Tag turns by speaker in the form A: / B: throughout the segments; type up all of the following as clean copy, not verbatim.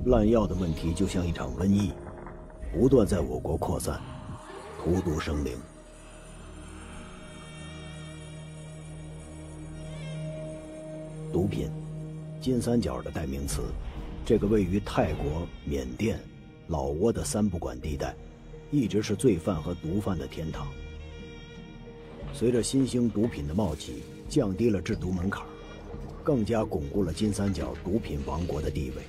A: 滥药的问题就像一场瘟疫，不断在我国扩散，荼毒生灵。毒品，金三角的代名词。这个位于泰国、缅甸、老挝的三不管地带，一直是罪犯和毒贩的天堂。随着新兴毒品的冒起，降低了制毒门槛，更加巩固了金三角毒品王国的地位。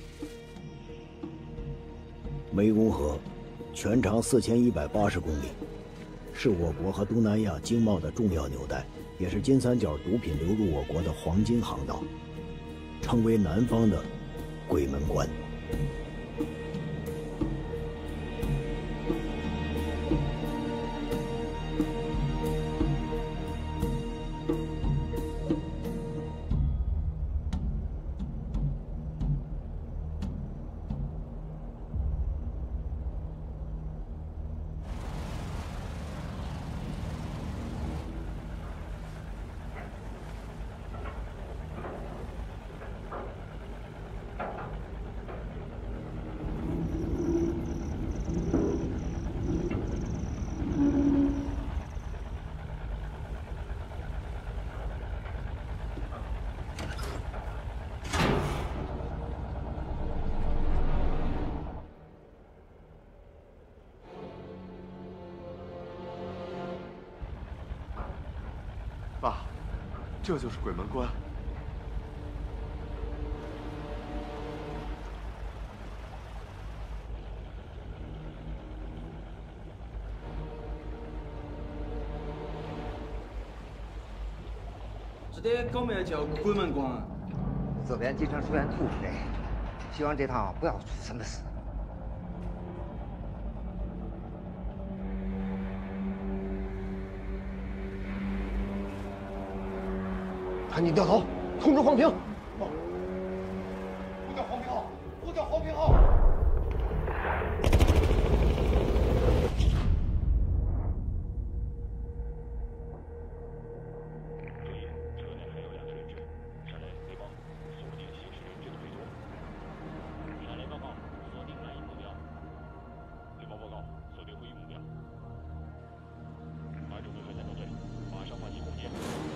A: 湄公河全长4180公里，是我国和东南亚经贸的重要纽带，也是金三角毒品流入我国的黄金航道，称为南方的鬼门关。
B: 爸，这就是鬼门关。
C: 这里搞咩叫鬼门关？
D: 这边经常出现土匪，希望这趟不要出什么事。
E: 赶紧掉头，通知黄平。我叫黄平浩，我叫黄平浩。
F: 注意，车内还有2个人质，上来汇报，锁定行驶人质的追踪。上来报告，锁定蓝营目标。汇报报告，锁定会议目标。2种回合站到这里，马上换击空间。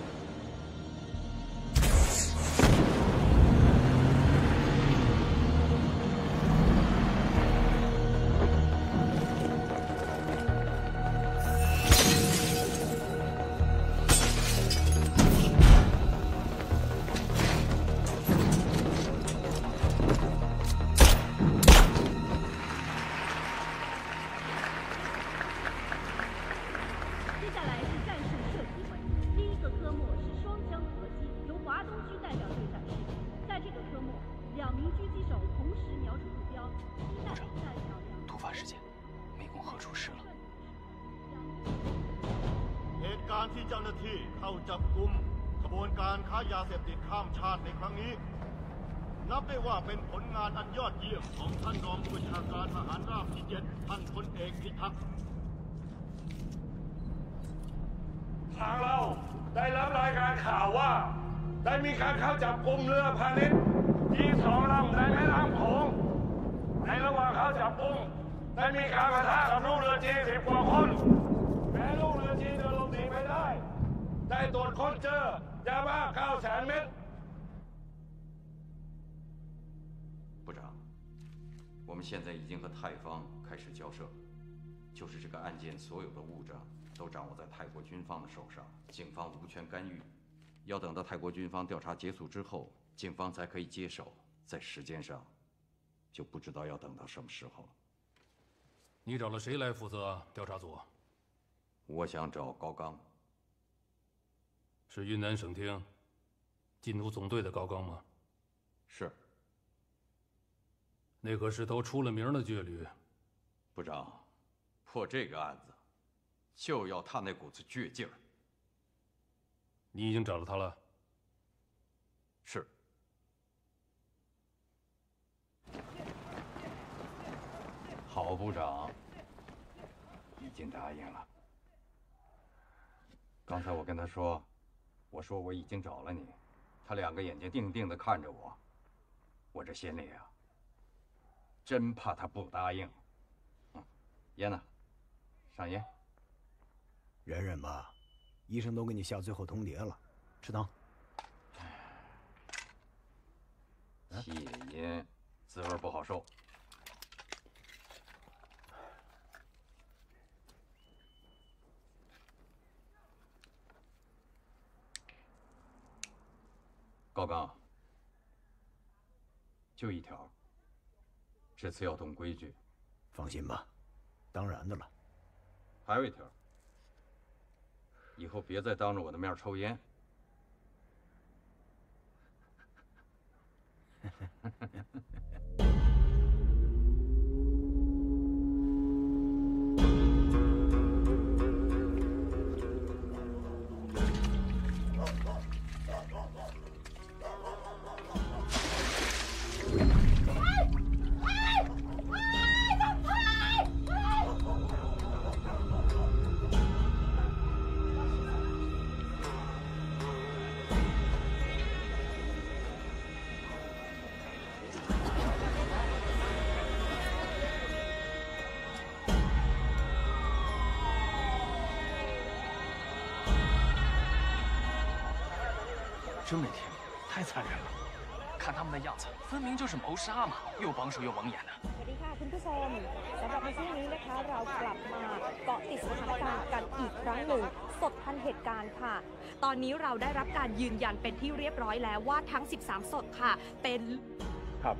G: ที่เจ้าหน้าที่เข้าจับกุมขบวนการค้ายาเสพติดข้ามชาติในครั้งนี้นับได้ว่าเป็นผลงานอันยอดเยี่ยมของท่านรองผู้บัญชาการทหารราบที่ 7ท่านพลเอกพิทักษ์
F: ทางเราได้รับรายงานข่าวว่าได้มีการเข้าจับกุมเรือพาณิชย์22 ลำในแม่น้ำโขงในระหว่างเข้าจับกุมได้มีการปะทะกับลูกเรือจีน10 กว่าคนแม้ลูกเรือจีนจะหลบหนีไปได้ตรวจค้นเจอยาบ้า900,000 เม็ด
H: 部长，我们现在已经和泰方开始交涉，就是这个案件所有的物证都掌握在泰国军方的手上，警方无权干预，要等到泰国军方调查结束之后，警方才可以接手。在时间上，就不知道要等到什么时候了。
I: 你找了谁来负责调查组？
H: 我想找高刚。
I: 是云南省厅禁毒总队的高刚吗？
H: 是。
I: 那可是头出了名的倔驴。
H: 部长，破这个案子，就要他那股子倔劲儿。
I: 你已经找到他了？
H: 是。郝部长已经答应了。刚才我跟他说。 我说我已经找了你，他2个眼睛定定地看着我，我这心里啊， 真怕他不答应。烟呢？上烟。
A: 忍忍吧，医生都给你下最后通牒了，吃汤。
H: 戒烟，滋味不好受。高刚，就一条，这次要懂规矩。
A: 放心吧，当然的了。
H: 还有一条，以后别再当着我的面抽烟。
J: 真没天理，太残忍了！看他们的样子，分明就是谋杀嘛，又帮手又蒙眼的。
K: สวัสดีค่ะคุณผู้ชมสำหรับในช่วงนี้นะคะเรากลับมาเกาะติดสถานการณ์กันอีกครั้งหนึ่งสดทันเหตุการณ์ค่ะตอนนี้เราได้รับการยืนยันเป็นที่เรียบร้อยแล้วว่าทั้ง13ศพค่ะเป็น
L: ครับ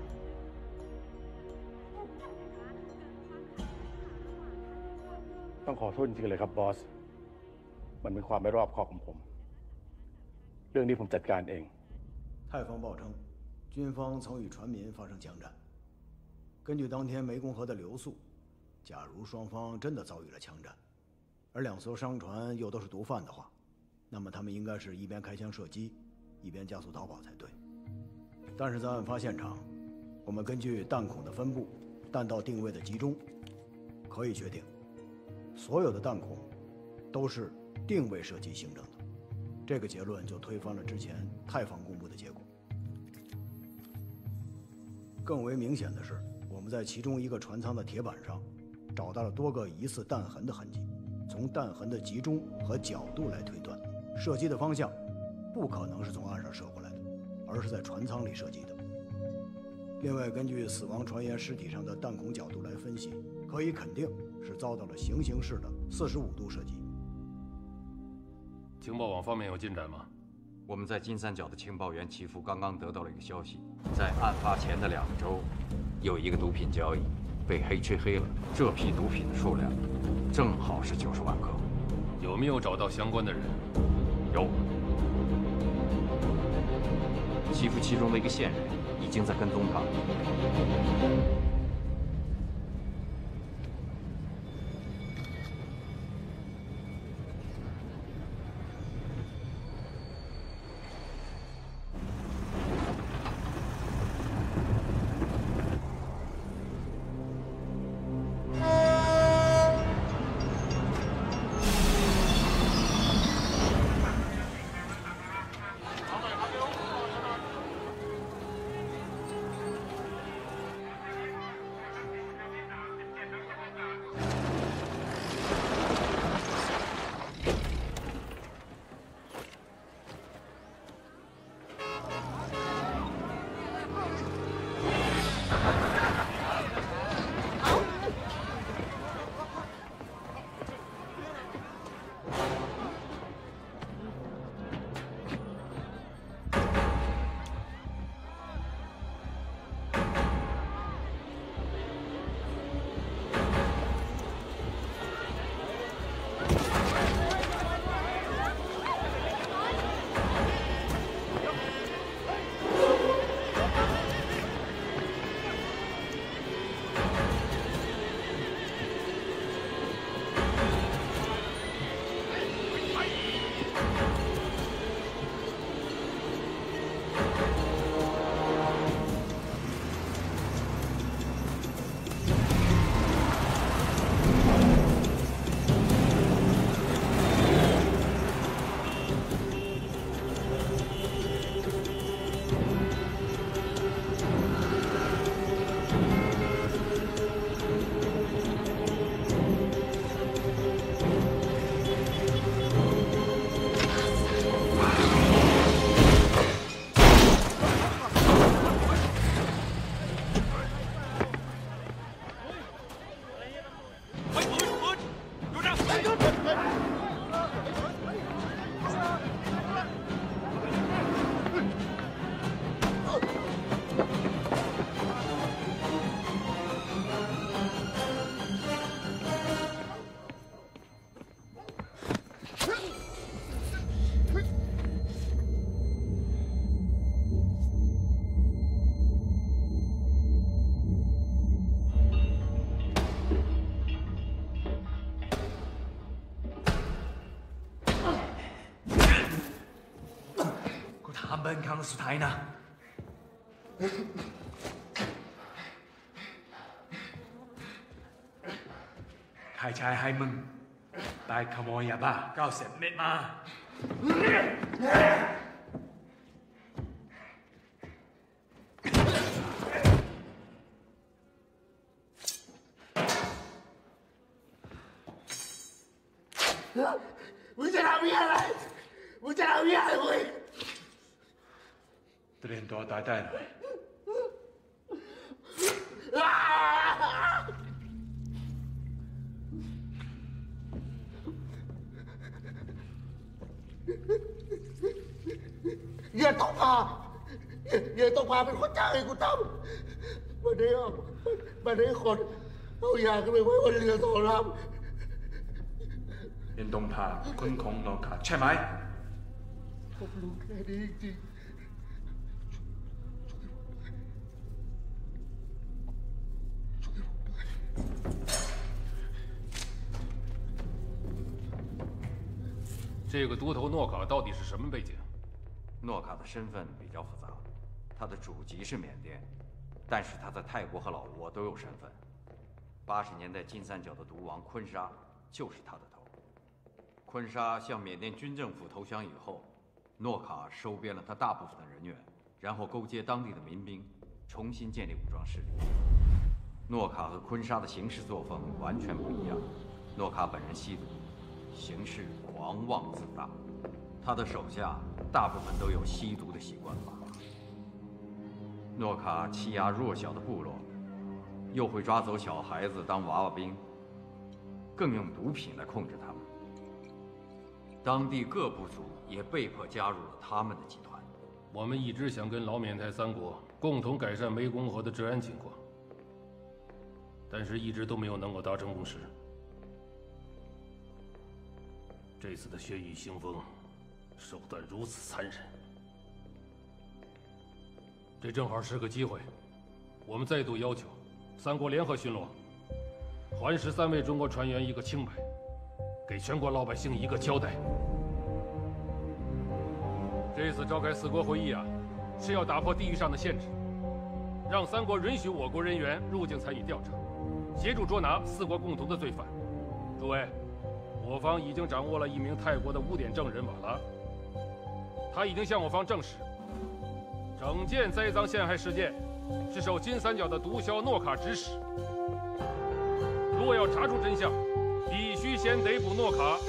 L: ต้องขอโทษจริงๆเลยครับบอสมันเป็นความไม่รอบคอบของผมเรื่องนี้ผมจัดการเอง
A: 泰方报称，军方曾与船民发生枪战。根据当天湄公河的流速，假如双方真的遭遇了枪战，而2艘商船又都是毒贩的话，那么他们应该是一边开枪射击，一边加速逃跑才对。但是在案发现场，我们根据弹孔的分布、弹道定位的集中，可以确定，所有的弹孔都是定位射击形成的。这个结论就推翻了之前泰方公布的结果。更为明显的是，我们在其中一个船舱的铁板上找到了多个疑似弹痕的痕迹。从弹痕的集中和角度来推断，射击的方向不可能是从岸上射过来的，而是在船舱里射击的。另外，根据死亡船员尸体上的弹孔角度来分析，可以肯定是遭到了行刑式的45度射击。
I: 情报网方面有进展吗？
H: 我们在金三角的情报员祈福刚刚得到了一个消息，在案发前的2周，有一个毒品交易被黑吃黑了。这批毒品的数量正好是90万克。
I: 有没有找到相关的人？
H: 有。祈福其中的一个线人已经在跟踪他。
J: 本康สุดท้ายนะใครใช้ให้มึงไปขโมยยาบ้า90 เม็ดมา
E: มึงจะทำอะไรมึงจะทำอะไรมึง
J: เตรียมตัวตายได้หน่อย
E: อย่าต้องพาเป็นคนจ้างให้กูทำวันนี้คนเอายาขึ้นไปไว้บนเรือสองลำ
J: เป็นต้องพาคนของโนคาใช่ไหม
E: ผมรู้แค่นี้จริง
I: 这个都头诺卡到底是什么背景？
H: 诺卡的身份比较复杂，他的祖籍是缅甸，但是他在泰国和老挝都有身份。80年代金三角的毒王坤沙就是他的头。坤沙向缅甸军政府投降以后，诺卡收编了他大部分的人员，然后勾结当地的民兵，重新建立武装势力。诺卡和坤沙的行事作风完全不一样。诺卡本人吸毒，行事狂妄自大，他的手下大部分都有吸毒的习惯吧。诺卡欺压弱小的部落，又会抓走小孩子当娃娃兵，更用毒品来控制他们。当地各部族也被迫加入了他们的集团。
I: 我们一直想跟老缅泰三国共同改善湄公河的治安情况，但是一直都没有能够达成共识。这次的血雨腥风，手段如此残忍，这正好是个机会。我们再度要求三国联合巡逻，还13位中国船员一个清白，给全国老百姓一个交代。这次召开四国会议啊，是要打破地域上的限制，让三国允许我国人员入境参与调查，协助捉拿四国共同的罪犯。诸位。我方已经掌握了一名泰国的污点证人瓦拉，他已经向我方证实，整件栽赃陷害事件是受金三角的毒枭诺卡指使。若要查出真相，必须先逮捕诺卡。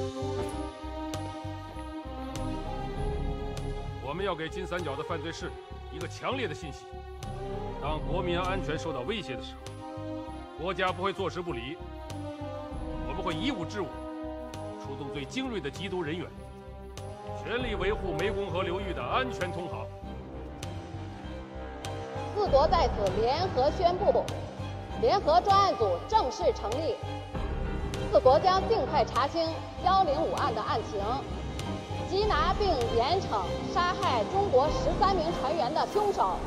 I: 我们要给金三角的犯罪势力一个强烈的信息：当国民安全受到威胁的时候，国家不会坐视不理，我们会以武治武。出动最精锐的缉毒人员，全力维护湄公河流域的安全通航。
M: 四国在此联合宣布，联合专案组正式成立。四国将尽快查清105案的案情，缉拿并严惩杀害中国13名船员的凶手。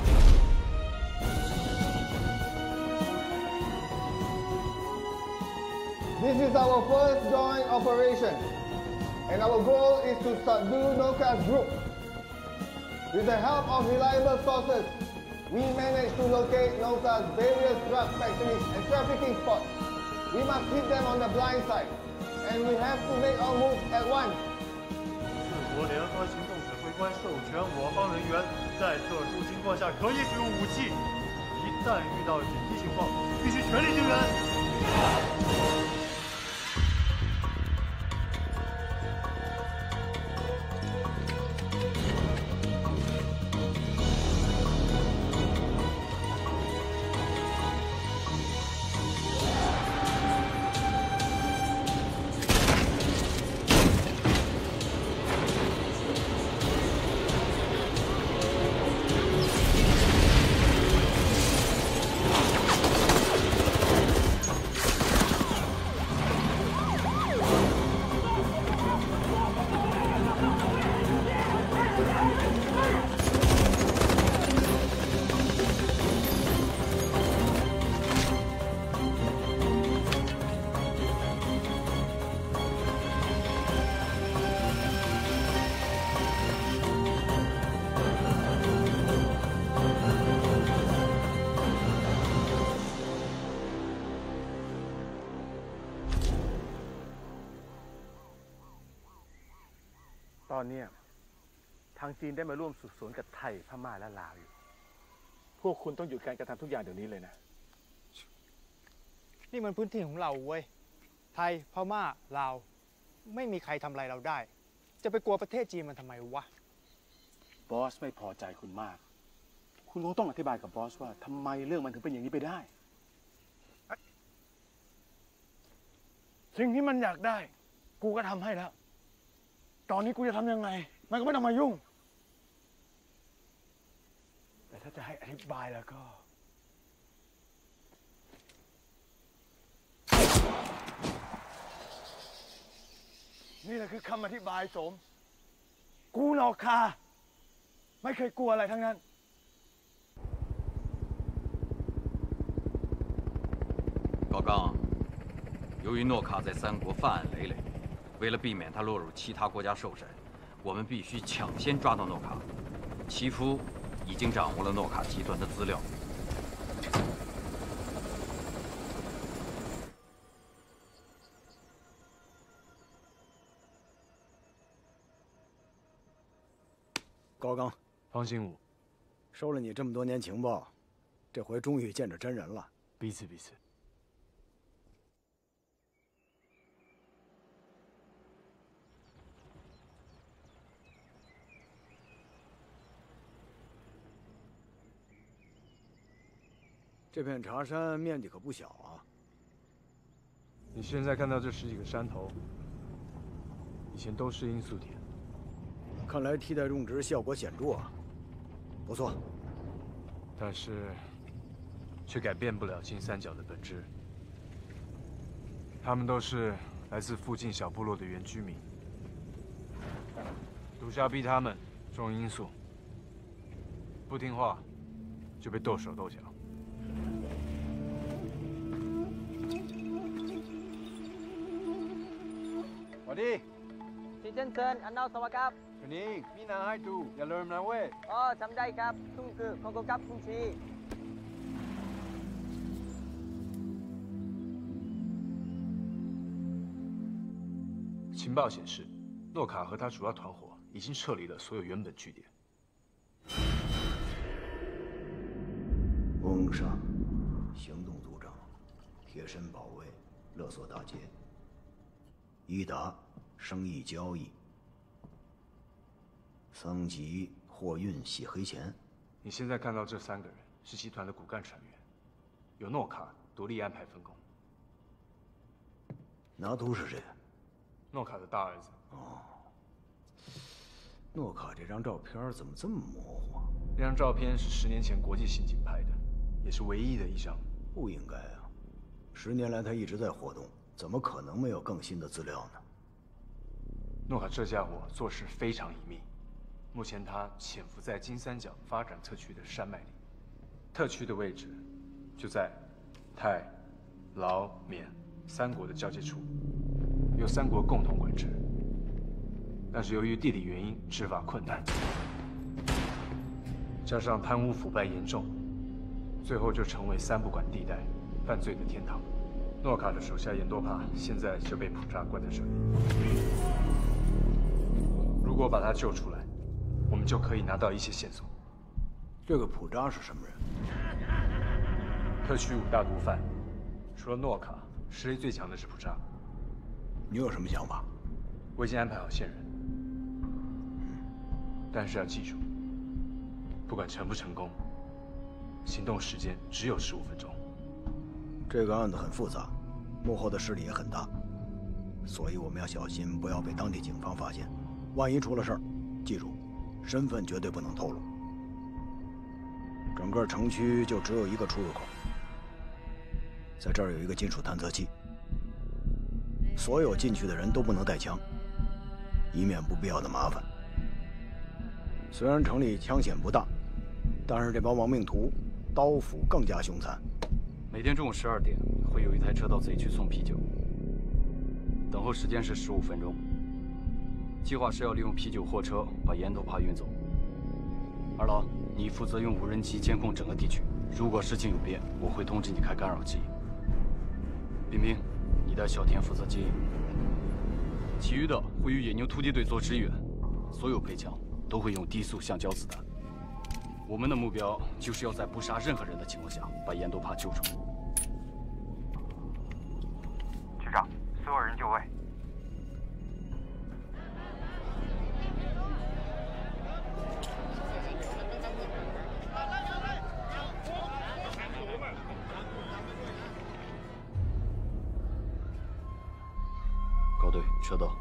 N: This is our first joint operation, and our goal is to subdue Noka's group. With the help of reliable sources, we managed to locate Noka's various drug factories and trafficking spots. We must hit them on the blind side, and we have to make our move at once.
G: 四国联合行动指挥官授权我方人员在特殊情况下可以使用武器，一旦遇到紧急情况，必须全力救援。
L: อนนี้ทางจีนได้มาร่วมสืบสวนกับไทยพม่าและลาวอยู่พวกคุณต้องหยุดการกระทำทุกอย่างเดี๋ยวนี้เลยนะ
O: นี่มันพื้นที่ของเราเว้ยไทยพม่าลาวไม่มีใครทำอะไรเราได้จะไปกลัวประเทศจีนมันทำไมวะ
L: บอสไม่พอใจคุณมากคุณคงต้องอธิบายกับบอสว่าทำไมเรื่องมันถึงเป็นอย่างนี้ไปได้สิ่งที่มันอยากได้กูก็ทำให้แล้วตอนนี้กูจะทำยังไงมันก็ไม่ต้องมายุ่งแต่ถ้าจะให้อธิบายแล้วก็นี่แหละคือคำอธิบายสมกูนอกคาไม่เคยกลัวอะไรทั้งนั้น
H: 高刚，由于诺卡在三国犯案累累，为了避免他落入其他国家受审，我们必须抢先抓到诺卡。齐夫已经掌握了诺卡集团的资料。
A: 高刚，
I: 方兴武，
A: 收了你这么多年情报，这回终于见着真人了。
I: 彼此彼此。
A: 这片茶山面积可不小啊！
I: 你现在看到这10几个山头，以前都是罂粟田。
A: 看来替代种植效果显著啊，不错。
I: 但是，却改变不了金三角的本质。他们都是来自附近小部落的原居民。毒枭逼他们种罂粟，不听话就被剁手剁脚。
P: สวัสดีที่เชิญอันนาวสวัสดีครับวันนี้มีนางให้ดูอย่าลืมนะเว้ยอ๋อจำได้ครับทุ่งคือของกูกับคุณชี
I: 情报显示，诺卡和他主要团伙已经撤离了所有原本据点。
A: 翁尚，行动组长，贴身保卫，勒索大街。伊达，生意交易。桑吉，货运洗黑钱。
I: 你现在看到这3个人是集团的骨干成员，由诺卡独立安排分工。
A: 拿督是谁？
I: 诺卡的大儿子。
A: 哦。诺卡这张照片怎么这么模糊啊？
I: 那张照片是10年前国际刑警拍的，也是唯一的一张。
A: 不应该啊！10年来他一直在活动，怎么可能没有更新的资料呢？
I: 诺卡这家伙做事非常隐秘，目前他潜伏在金三角发展特区的山脉里，特区的位置就在泰、劳、缅3国的交界处，由3国共同管制。但是由于地理原因，执法困难，加上贪污腐败严重，最后就成为3不管地带，犯罪的天堂。诺卡的手下严多帕现在就被普扎关在这里。如果把他救出来，我们就可以拿到一些线索。
A: 这个普扎是什么人？
I: 特区5大毒贩，除了诺卡，实力最强的是普扎。
A: 你有什么想法？
I: 我已经安排好线人。但是要记住，不管成不成功，行动时间只有15分钟。
A: 这个案子很复杂，幕后的势力也很大，所以我们要小心，不要被当地警方发现。万一出了事儿，记住，身份绝对不能透露。整个城区就只有一个出入口，在这儿有一个金属探测器，所有进去的人都不能带枪，以免不必要的麻烦。虽然城里枪险不大，但是这帮亡命徒刀斧更加凶残。
H: 每天中午12点会有一台车到贼区送啤酒，等候时间是15分钟。计划是要利用啤酒货车把烟头帕运走。二老，你负责用无人机监控整个地区，如果事情有变，我会通知你开干扰机。冰冰，你带小田负责接应，其余的会与野牛突击队做支援。
J: 所有配枪都会用低速橡胶子弹。我们的目标就是要在不杀任何人的情况下把严斗帕救出来。
Q: 局长，所有人就位。
J: 高队，车到。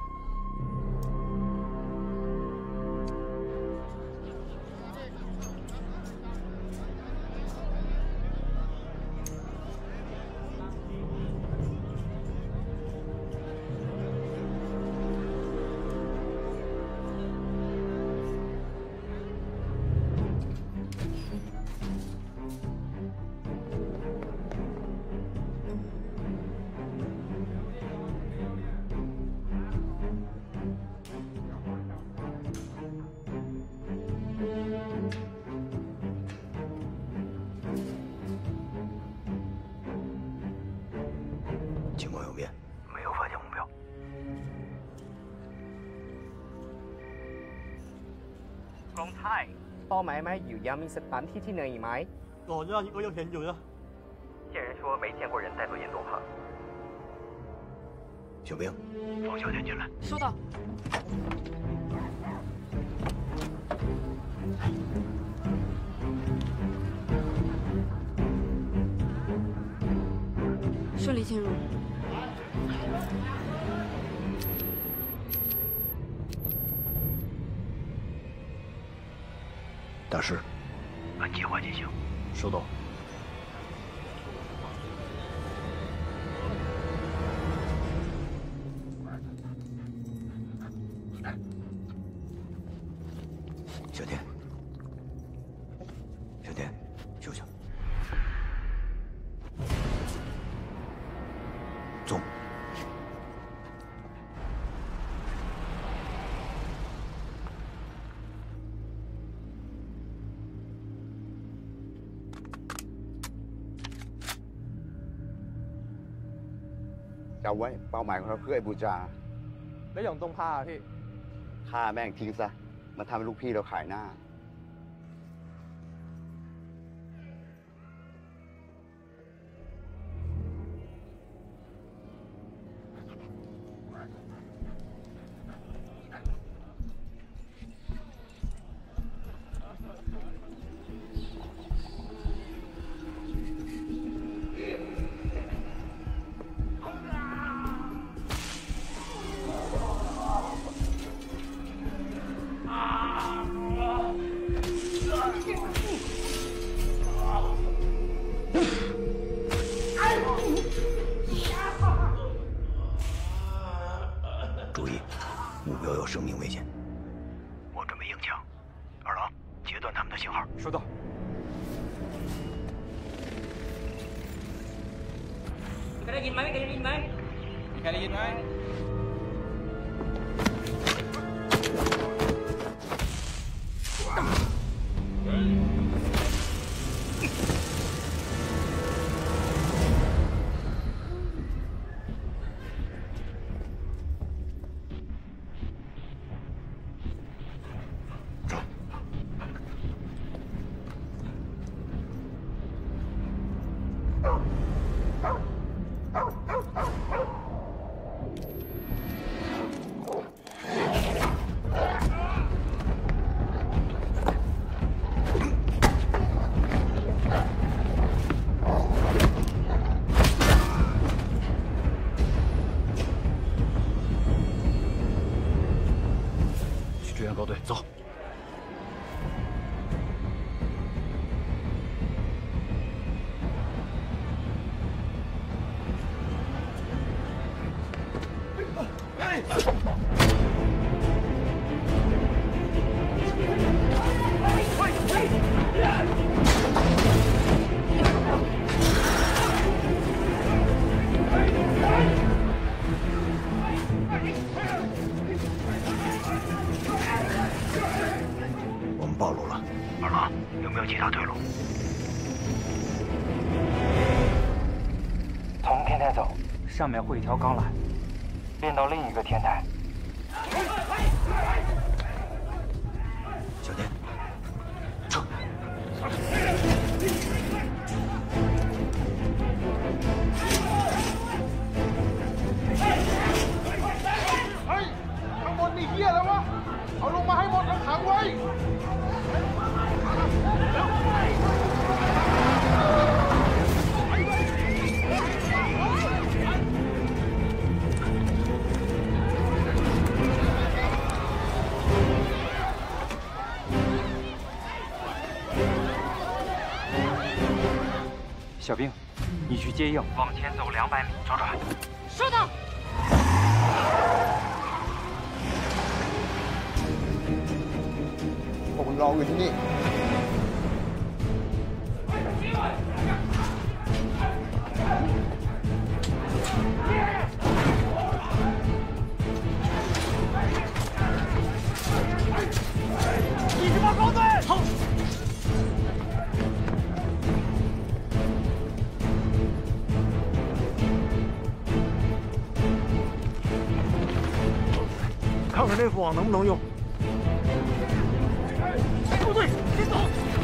A: 情况有变，没有发现目标。
P: กองไทยเป้าหมายไหมอยู่ยามีสตันที่ไหนไหมก่อนหน้านี้ก็ยังเห็นอยู่นะ
Q: 见人说没见过人带走烟斗帕。
A: 小兵，方小姐进来。
K: 收到。顺利进入。
A: 大师，按计划进行。
J: 收到。
A: 小天，小天，休息。走。
D: จำไว้เป้าหมายของเราคือไอ้บูจา
P: แล้วอย่างตรงผ้าพี่
D: ฆ่าแม่งทิ้งซะมาทำให้ลูกพี่เราขายหน้า
A: 注意，目标有生命危险。我准备硬抢，二郎，截断他们的信号。
P: 收到。
R: มีใครได้ยินไหมมีใครได้ยินไหมมีใครได้ยินไหม
J: 支援高队，走。
A: 我们暴露了，二郎，有没有其他退路？
Q: 从天台走，上面会一条钢缆，连到另一个天台。 小兵，你去接应，往前走200米，转转。
K: 收到。
N: พวกมึงรออยู่ที่นี่
P: 28高队，好。
O: 看看那副网能不能用。
P: 部队，先走。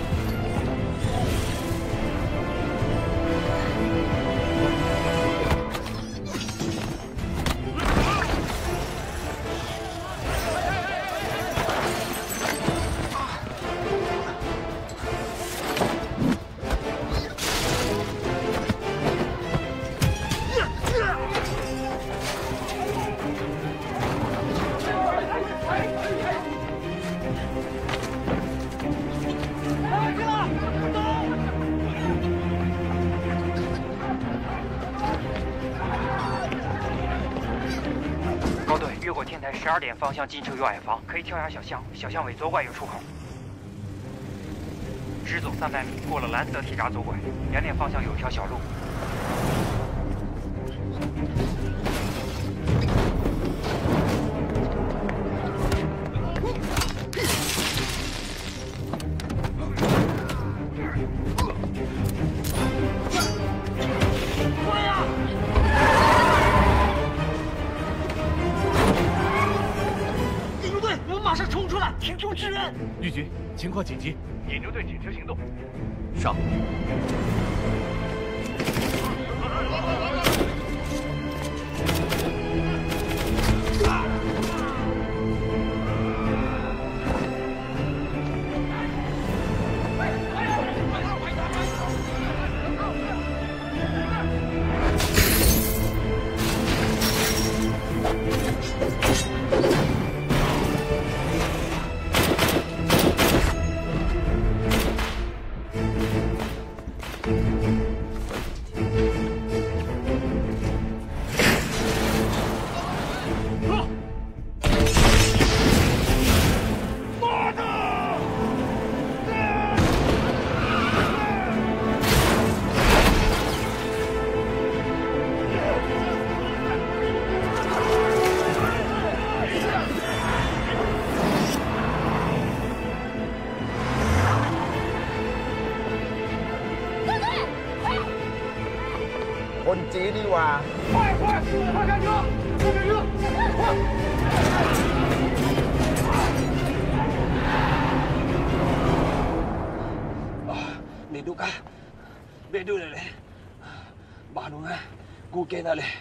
Q: 高队，越过天台12点方向进车右矮房，可以跳下小巷，小巷尾左拐有出口。直走300米，过了蓝色铁闸左拐，2点方向有一条小路。
P: 请求支援！
S: 绿军，情况紧急，野牛队紧急行动。
J: 上。
N: คนจีนนี่หว่า快开车
P: Beduka bedu le banu na gu ke na le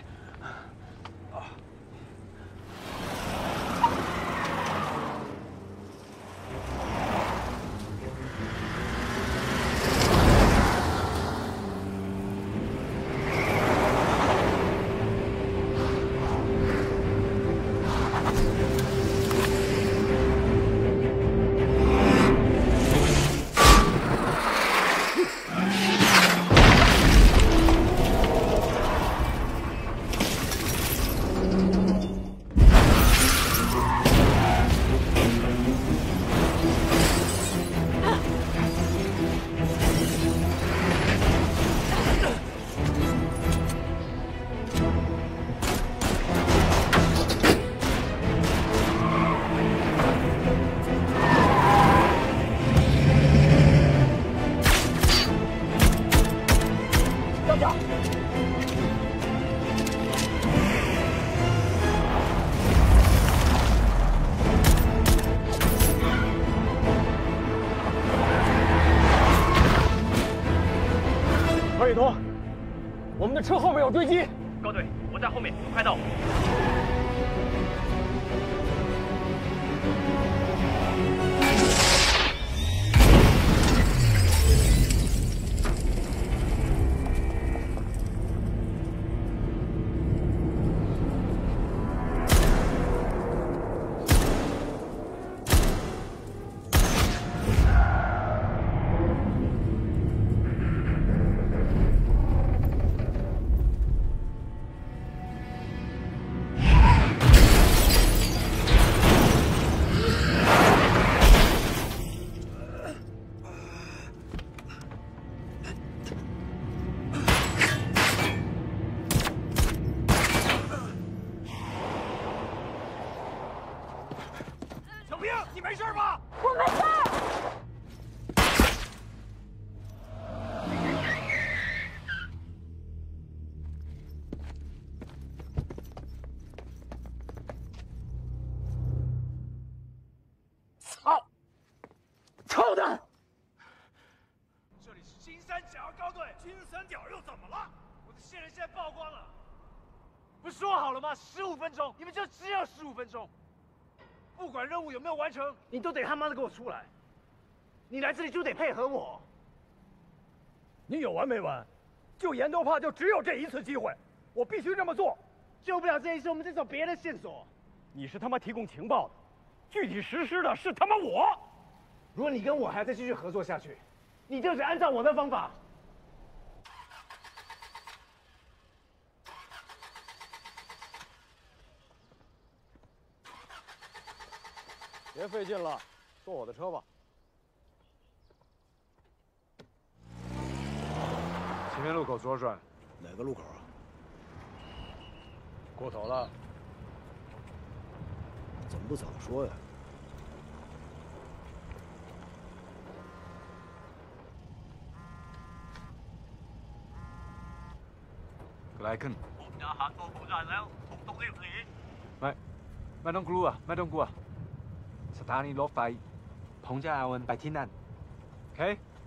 O: 何以托，我们的车后面有追击。
Q: 高队，我在后面，快到。
S: 金三角高队，金三角又怎么了？我的线人现在曝光了，不是说好了吗？15分钟，你们就只有15分钟，不管任务有没有完成，你都得他妈的给我出来。你来这里就得配合我。你有完没完？救岩多帕就只有这一次机会，我必须这么做。救不了这一次，我们再找别的线索。你是他妈提供情报的，具体实施的是他妈我。如果你跟我还再继续合作下去，你就得按照我的方法。别费劲了，坐我的车吧。前面路口左转。
A: 哪个路口啊？
S: 过头了。
A: 怎么不早说呀？
S: ไกลขึ้นผมจะหาตัวผู้ได้แล้วผมต้องรีบหนีไม่ต้องกลัวไม่ต้องกลัวสถานีรถไฟผมจะเอามันไปที่นั่นโอเค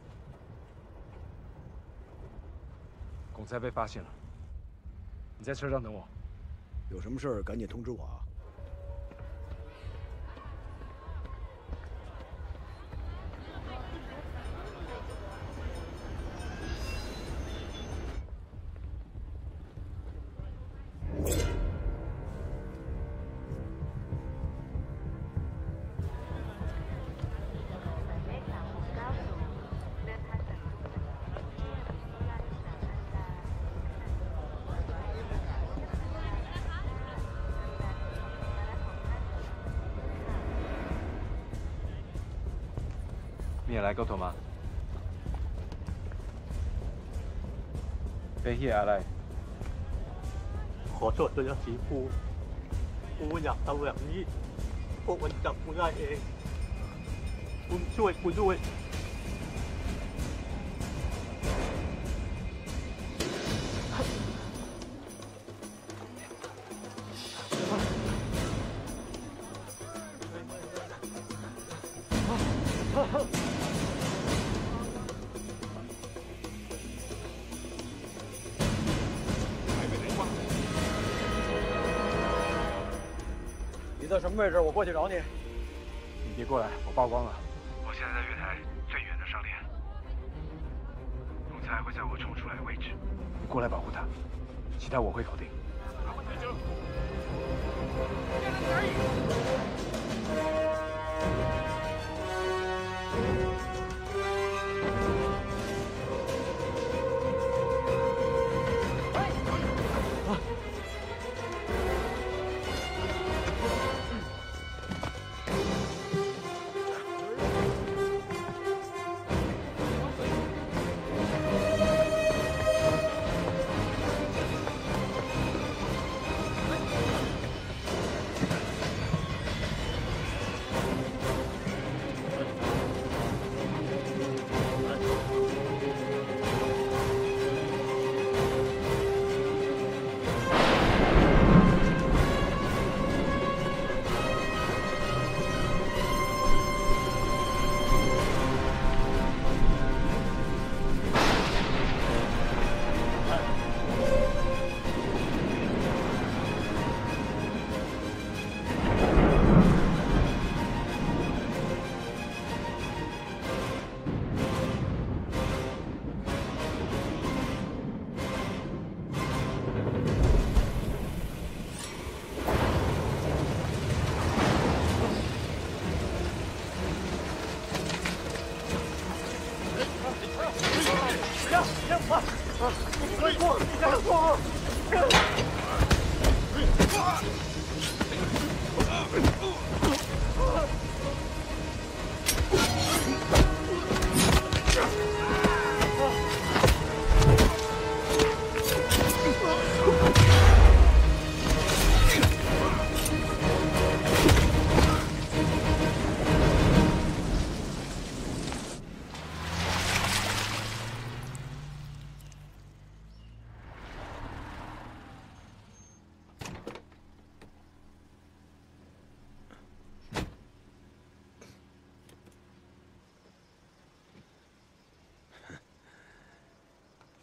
S: 公差被发现了，你在车上等我。
A: 有什么事儿赶紧通知我啊。
S: มีอะไรก็โทรมาเป็นเหี้ยอะไรขอโทษด้วยนะสีฟูกูอยากทำแบบนี้พวกมันจับกูได้เองคุณช่วยกูด้วย
O: 你在什么位置？我过去找你。
S: 你别过来，我曝光了。我现在在月台最远的商店，总裁会在我冲出来的位置。你过来保护他，其他我会搞定。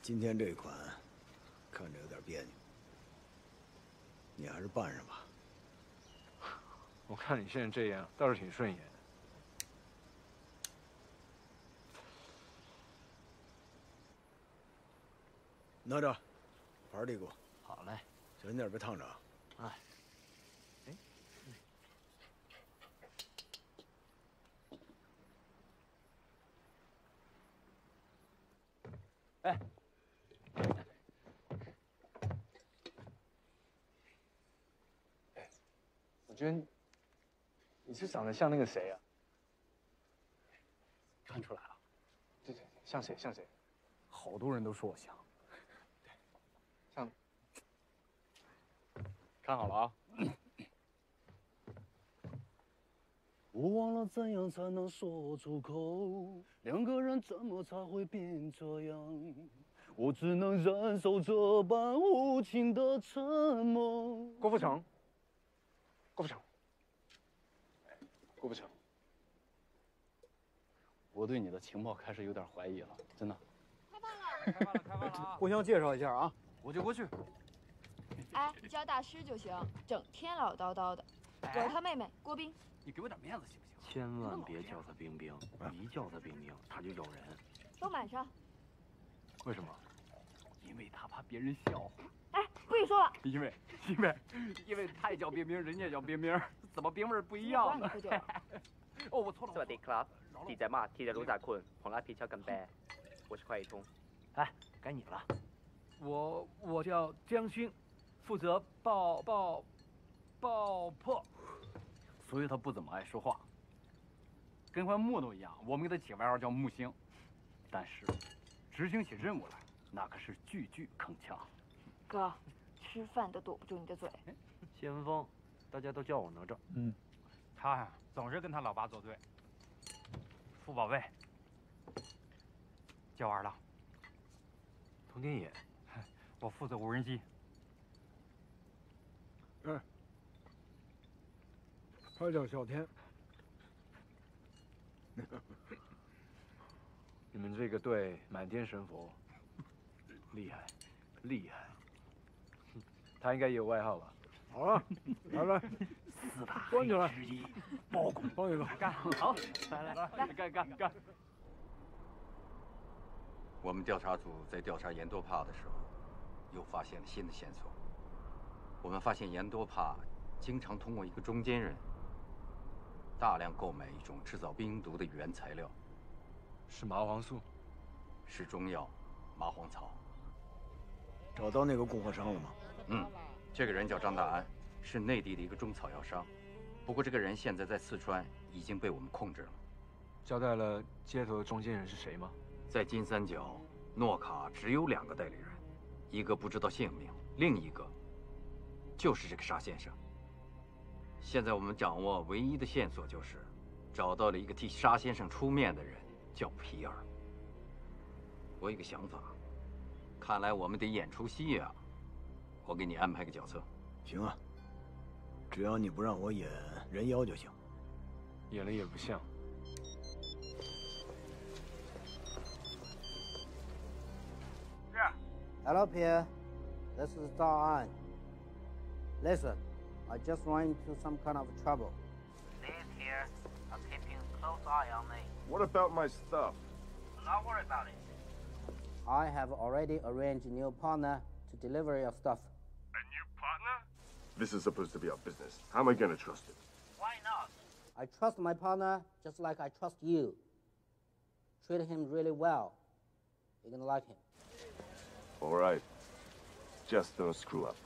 A: 今天这款看着有点别扭，你还是办上吧。
S: 我看你现在这样倒是挺顺眼。
A: 拿着，盘递给我。
J: 好嘞。
A: 小心点，别烫着啊。
J: 哎。哎。
S: 我觉得你是长得像那个谁啊？
J: 看出来了。
S: 对对，像谁？像谁？
J: 好多人都说我像。
S: 对，像。
J: 看好了啊！我忘了怎样才能说出口，两个人怎么才会变这样？我只能忍受这般无情的沉默。
S: 郭富城。郭富城。郭富城。
J: 我对你的情报开始有点怀疑了，真的。
P: 开饭了！
J: 互相介绍一下啊，我就过去。
T: 哎，你叫大师就行，整天唠叨叨的。我是他妹妹郭冰。
J: 你给我点面子行不行？
U: 千万别叫他冰冰，一叫他冰冰，他就咬人。
T: 都满上。
J: 为什么？因为他怕别人笑话。
T: 哎，不许说了。
J: 因为他也叫冰冰，人家也叫冰冰，怎么冰味不一样呢？哦，我错了。
V: สวัสดีครับดีใจมากที่ได้รู้จักคุณผมรักพี่ชอบกันแบ我是快一通。
U: 哎，该你了。
S: 我叫江勋，负责爆破。
J: 所以他不怎么爱说话，跟块木头一样。我们给他起外号叫木星，但是执行起任务来，那可是句句铿锵。
T: 哥，吃饭都堵不住你的嘴。
U: 先锋，大家都叫我哪吒。
Q: 他呀，总是跟他老爸作对。副保卫，叫二浪。
U: 佟天野，
Q: 我负责无人机。
S: 他叫小天。你们这个队满天神佛，厉害，厉害。他应该也有外号吧？好了，来，
J: 四大
S: 端起来，
J: 之一，包公，
S: 帮一个，
J: 干好，来，干。
H: 我们调查组在调查严多帕的时候，又发现了新的线索。我们发现严多帕经常通过一个中间人，大量购买一种制造冰毒的原材料。
S: 是麻黄素，
H: 是中药麻黄草。
A: 找到那个供货商了吗？
H: 这个人叫张大安，是内地的一个中草药商。不过这个人现在在四川已经被我们控制了。
S: 交代了接头的中间人是谁吗？
H: 在金三角，诺卡只有2个代理人，一个不知道姓名，另一个就是这个沙先生。现在我们掌握唯一的线索就是找到了一个替沙先生出面的人，叫皮尔。我有个想法，看来我们得演出戏呀。我给你安排个角色。
A: 行啊，只要你不让我演人妖就行。
S: 演了也不像。
W: Hello, Pierre. This is Da'an. Listen, I just ran into some kind of trouble.
V: Liz here. I'm keeping a close eye on me.
F: What about my stuff?
V: Do not worry about it.
W: I have already arranged a new partner to deliver your stuff.
F: A new partner? This is supposed to be our business. How am I going to trust it?
V: Why not?
W: I trust my partner just like I trust you. Treat him really well. You're gonna like him.
F: All right. Just don't screw up.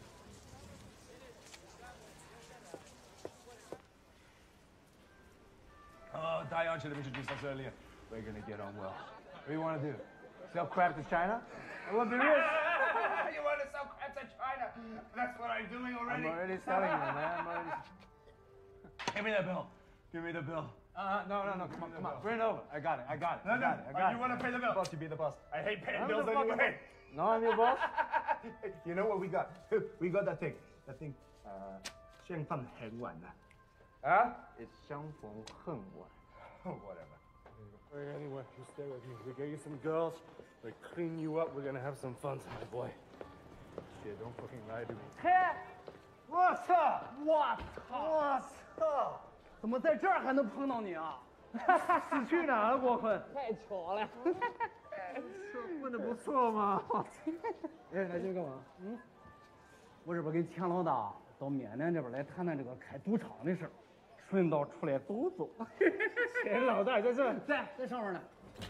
S: Dion should have introduced us earlier. We're gonna get on well. What do you want to do? Sell crap to China? I want to be rich.
E: You want to sell crap to China? That's what I'm doing already.
S: I'm already selling it, man. Give me that bill. Give me the bill. No. Come on. Bring it over. I got it.
E: No. You want to pay the bill?
S: Boss, you be the boss.
E: I hate paying bills anyway.
S: No, I'm your boss.
E: You know what we got? We got that thing. That thing. 相逢恨晚啊。
S: It's 相逢恨晚。
E: Whatever.
L: Anyway, you stay with me. We get you some girls. We clean you up. We're gonna have some fun, my boy. Shit, don't fucking lie to me.
O: 嘿，我操！我操！我操！怎么在这儿还能碰到你啊？死去哪儿了，郭坤？太巧了。混得不错嘛。哎，来这干嘛？嗯，我这边跟钱老大到缅甸这边来谈谈这个开赌场的事儿，顺道出来走走。钱老大在这，在上面呢。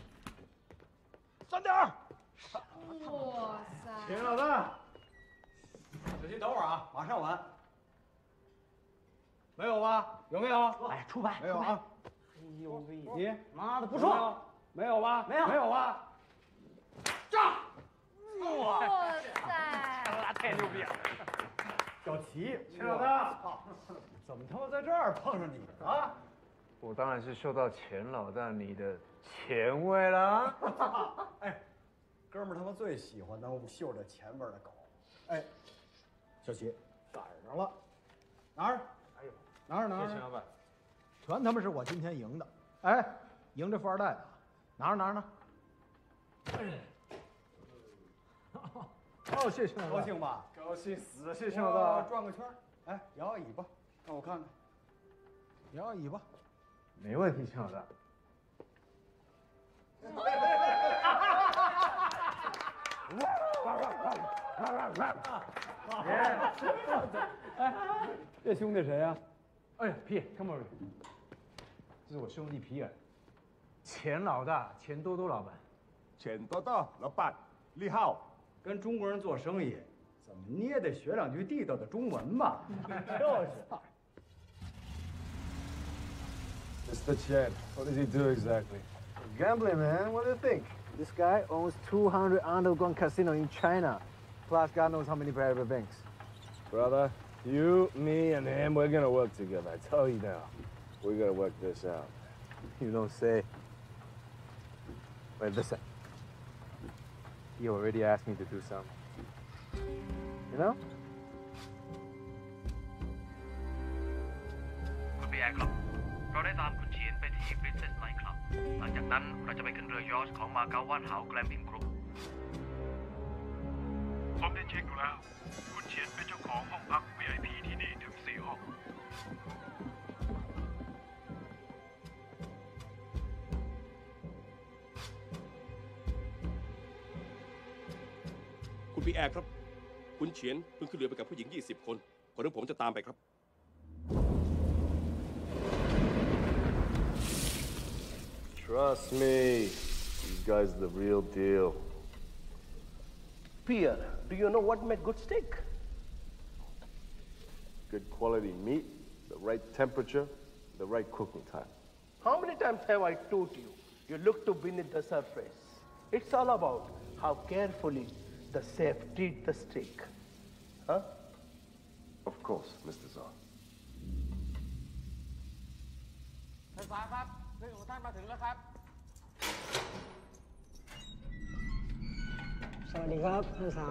O: 站点儿！
T: 哇塞！
O: 钱老大，小心等会儿啊，马上完。没有吧？有没有？哎，出牌没有啊？哎呦喂！你妈的不说，没有吧？没有，没有吧？炸！
T: 哇塞！
O: 钱老大太牛逼了！小齐，钱老大，怎么他妈在这儿碰上你啊？
B: 我当然是受到钱老大你的钱味了。
O: 哎，哥们儿他妈最喜欢能嗅着钱味儿的狗。哎，小齐，赶上了，哪儿？哎呦，哪儿？
B: 钱老板，
A: 全他妈是我今天赢的。哎，赢这富二代的，拿着呢。哦，谢谢老大，
O: 高兴吧？
B: 高兴死了，谢谢老大。
O: 转个圈儿，哎，摇摇尾巴，让我看看。摇摇尾巴。
B: 没问题，钱老大。
O: 哎，这兄弟谁呀？哎呀，皮，come on，这是我兄弟皮尔，钱老大，钱多多老板。
C: 钱多多老板，你好。
O: 跟中国人做生意，怎么你也得学两句地道的中文吧？就是。
C: Mr. Chen, what does he do exactly?
M: Gambling, man. What do you think? This guy owns 200 underground casinos in China, plus God knows how many private banks.
C: Brother, you, me, and him, we're gonna work together. I tell you now, we're gonna work this out.
M: You don't say. Wait, listen. He already asked me to do something. You know?
Q: คุณพี่แอร์ครับ เราได้ตามคุณเชียนไปที่ Princess Night Club หลังจากนั้นเราจะไปขึ้นเรือยอชต์ของมาเก๊าว่านหาวแกลมปิ้งกรุ๊ปผมได้เช็คดูแล้ว คุณเชียนเป็นเจ้าของห้องพัก VIP ที่นี่ถึง4 ห้อง
X: คุณพี่แอร์ครับ คุณเฉียนเพิ่งขึ้นเรือไปกับผู้หญิง 20 คนขอเรื่องผมจะตามไปครับ
C: Trust me, you guys are the real deal.
Y: Pierre, do you know what makes good steak?
C: Good quality meat, the right temperature, the right cooking time.
Y: How many times have I told you, you look to beneath the surface? It's all about how carefully the chef treat the steak. Huh?
C: Of course, Mr. Zhang.
P: ท่านสาครับเรื่องของท่านมาถึงแล้วครับ
Z: สวัสดีครับท่านสา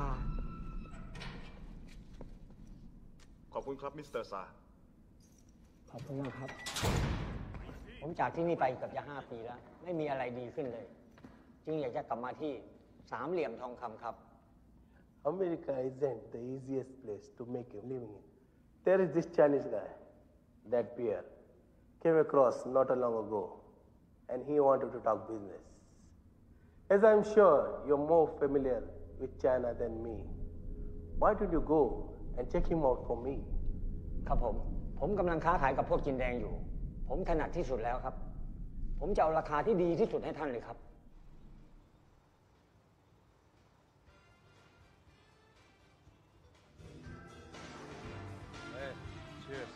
C: ขอบคุณครับ มิสเตอร์ซา
Z: ขอบคุณมากครับ ผมจากที่นี่ไปเกือบจะ5 ปีแล้ว ไม่มีอะไรดีขึ้นเลย จึงอยากจะกลับมาที่สามเหลี่ยมทองคำครับ
Y: America isn't the easiest place to make a living in. There is this Chinese guy, that Pierre, came across not a long ago, and he wanted to talk business. As I'm sure you're more familiar with China than me, why don't you go and check him out for me?
Z: ครับผมกำลังค้าขายกับพวกจีนแดงอยู่ ผมถนัดที่สุดแล้วครับ ผมจะเอาราคาที่ดีที่สุดให้ท่านเลยครับ
B: Hey, cheers.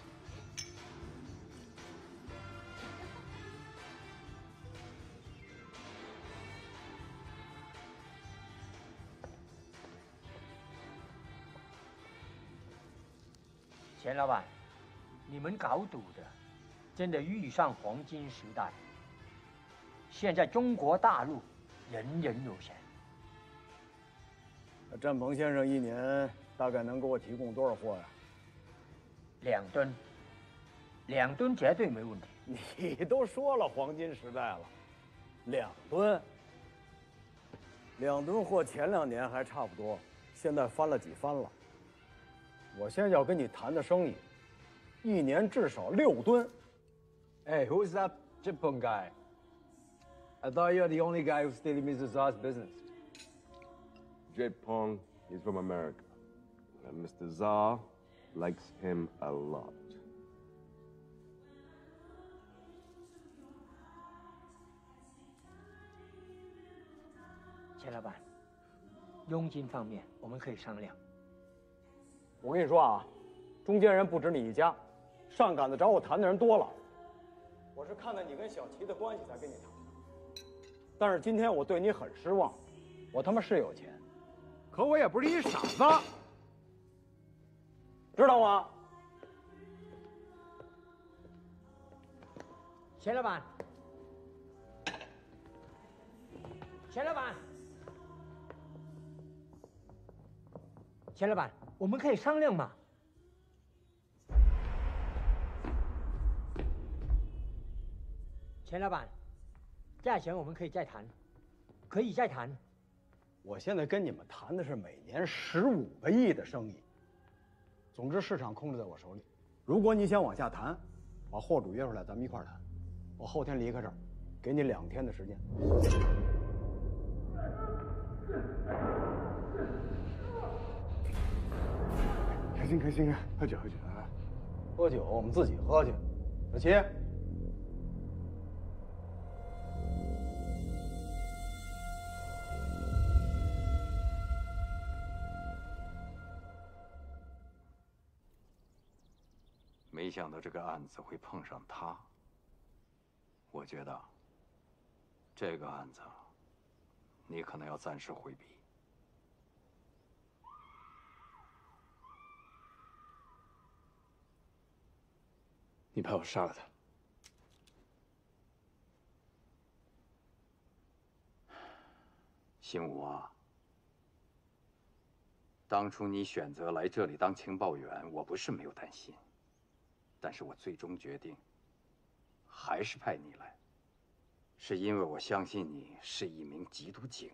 W: 钱老板，你们搞赌的真的遇上黄金时代。现在中国大陆人人有钱。
O: 占鹏先生1年大概能给我提供多少货呀
W: ？2吨，2吨绝对没问题。
O: 你都说了黄金时代了，
J: 2吨。2吨货前2年还差不多，现在翻了几番了。我现在要跟你谈的生意，1年至少6吨。
M: Hey, who's that Japan guy? I thought you were the only guy who's stealing Mr. Zha's business.
C: Jet Pong, he's from America. And Mr. Zha likes him a lot.
W: 钱老板，佣金方面我们可以商量。
J: 我跟你说啊，中间人不止你一家，上赶子找我谈的人多了。我是看在你跟小齐的关系才跟你谈的，但是今天我对你很失望。我他妈是有钱，
M: 可我也不是一傻子，
J: 知道吗？
W: 钱老板，钱老板，钱老板，我们可以商量嘛？钱老板，价钱我们可以再谈，可以再谈。
J: 我现在跟你们谈的是每年15个亿的生意。总之，市场控制在我手里。如果你想往下谈，把货主约出来，咱们一块儿谈。我后天离开这儿，给你2天的时间。
C: 开心开心啊！喝酒喝酒啊！
J: 喝酒我们自己喝去。小齐。
H: 没想到这个案子会碰上他。我觉得这个案子你可能要暂时回避。
C: 你怕我杀了他？
H: 新武啊，当初你选择来这里当情报员，我不是没有担心。但是我最终决定，还是派你来，是因为我相信你是一名缉毒警。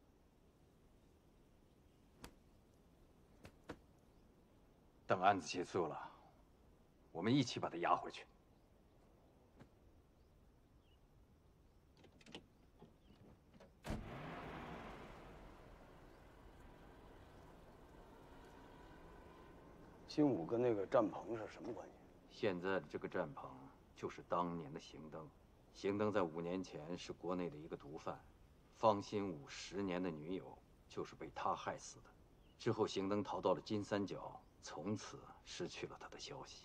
H: 等案子结束了，我们一起把他押回去。
J: 新武跟那个战鹏是什么关系？
H: 现在的这个战鹏就是当年的邢登，邢登在5年前是国内的一个毒贩，方新武10年的女友就是被他害死的。之后邢登逃到了金三角，从此失去了他的消息。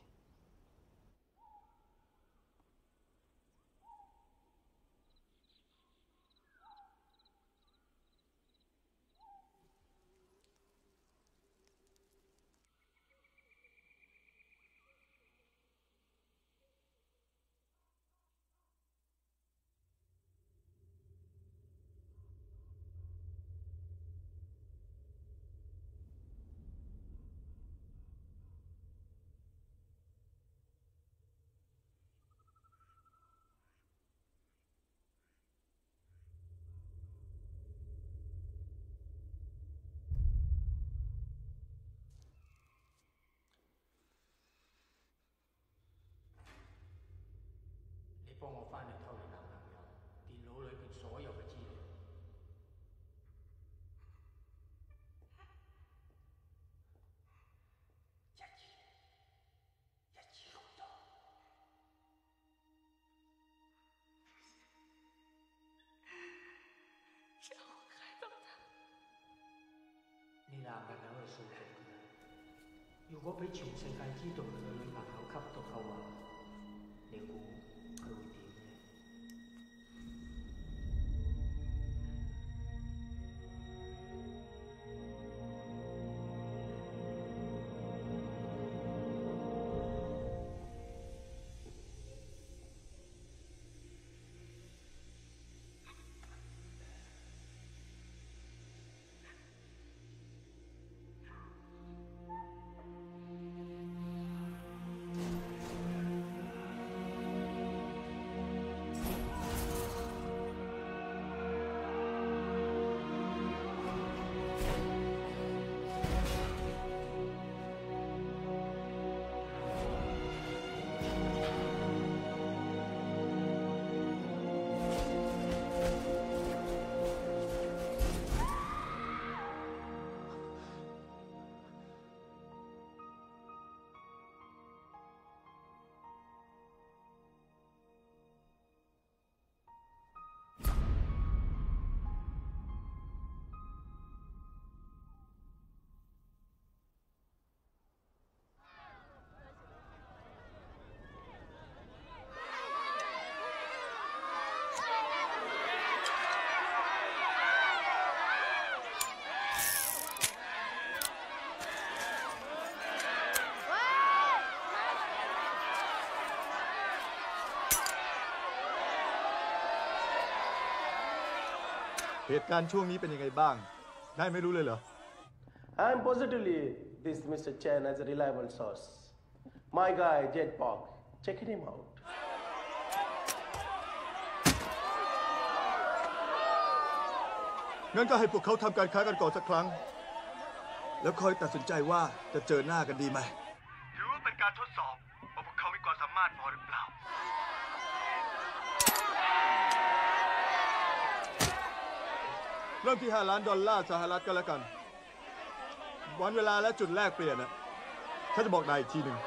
W: 幫我翻嚟偷你男朋友電腦裏邊所有嘅資料。一次工作。讓我看到他。你男朋友係數學嘅人，如果俾全世界知道佢嘅女朋友吸毒嘅話，你估？佢會點呢？
D: เหตุการณ์ช่วงนี้เป็นยังไงบ้างนายไม่รู้เลยเหรอ
Y: I'm positively this Mr. Chen as a reliable source. My guy Jet Pog, checking him out.
D: งั้นก็ให้พวกเขาทำการค้ากันก่อนสักครั้งแล้วค่อยตัดสินใจว่าจะเจอหน้ากันดีไหม
S: ถือว่าเป็นการทดสอบว่าพวกเขามีความสามารถพอหรือเปล่า
D: เริ่มที่$5 ล้านสหรัฐก็แล้วกันวันเวลาและจุดแรกเปลี่ยนนะฉันจะบอกนายอีกทีหนึ่ง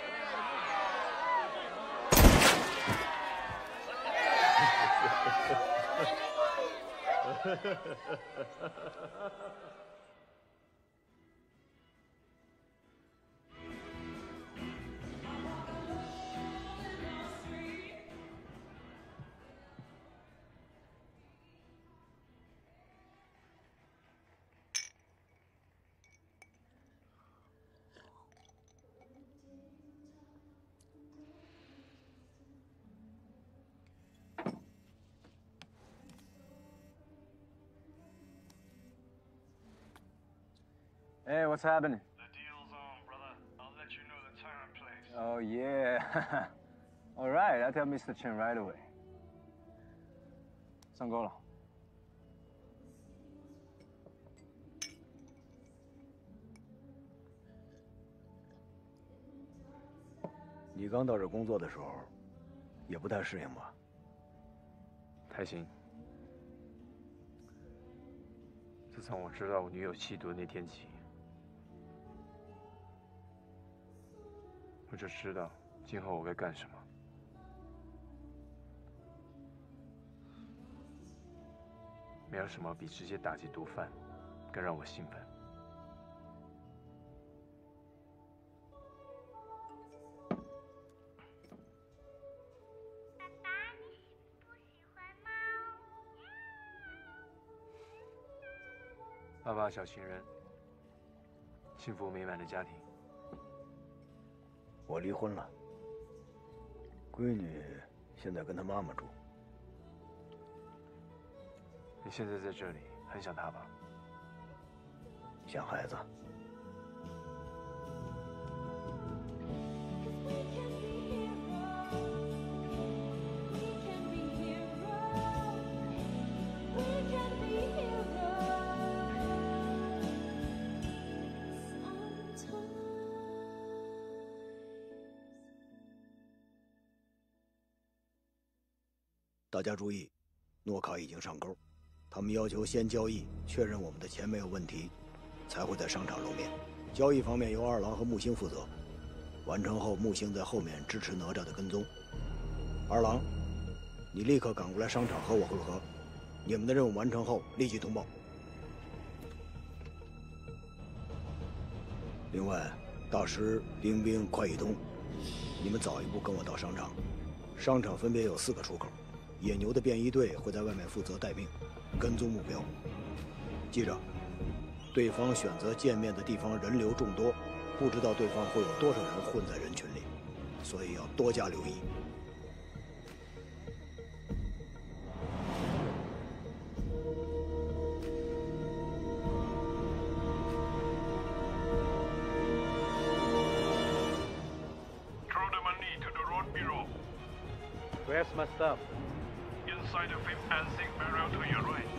M: Hey, what's happening?
S: The deal's on, brother. I'll let you know the time and place.
M: Oh, yeah. All right, I'll tell Mr. Chen right away. 上钩了。
A: 你刚到这工作的时候，也不太适应吧？
G: 还行。自从我知道我女友吸毒的那天起，我就知道今后我该干什么。没有什么比直接打击毒贩更让我兴奋。爸爸，小情人，幸福美满的家庭。
A: 我离婚了，闺女现在跟她妈妈住。
G: 你现在在这里，很想她吧？
A: 想孩子。大家注意，诺卡已经上钩，他们要求先交易，确认我们的钱没有问题，才会在商场露面。交易方面由二郎和木星负责，完成后木星在后面支持哪吒的跟踪。二郎，你立刻赶过来商场和我会合，你们的任务完成后立即通报。另外，大师、冰冰、快一通，你们早一步跟我到商场。商场分别有4个出口。野牛的便衣队会在外面负责待命，跟踪目标。记着，对方选择见面的地方人流众多，不知道对方会有多少人混在人群里，所以要多加留意。
S: Throw the money to the road bureau.
G: Where's my stuff?
S: Inside the 5th and 6th barrel to your right.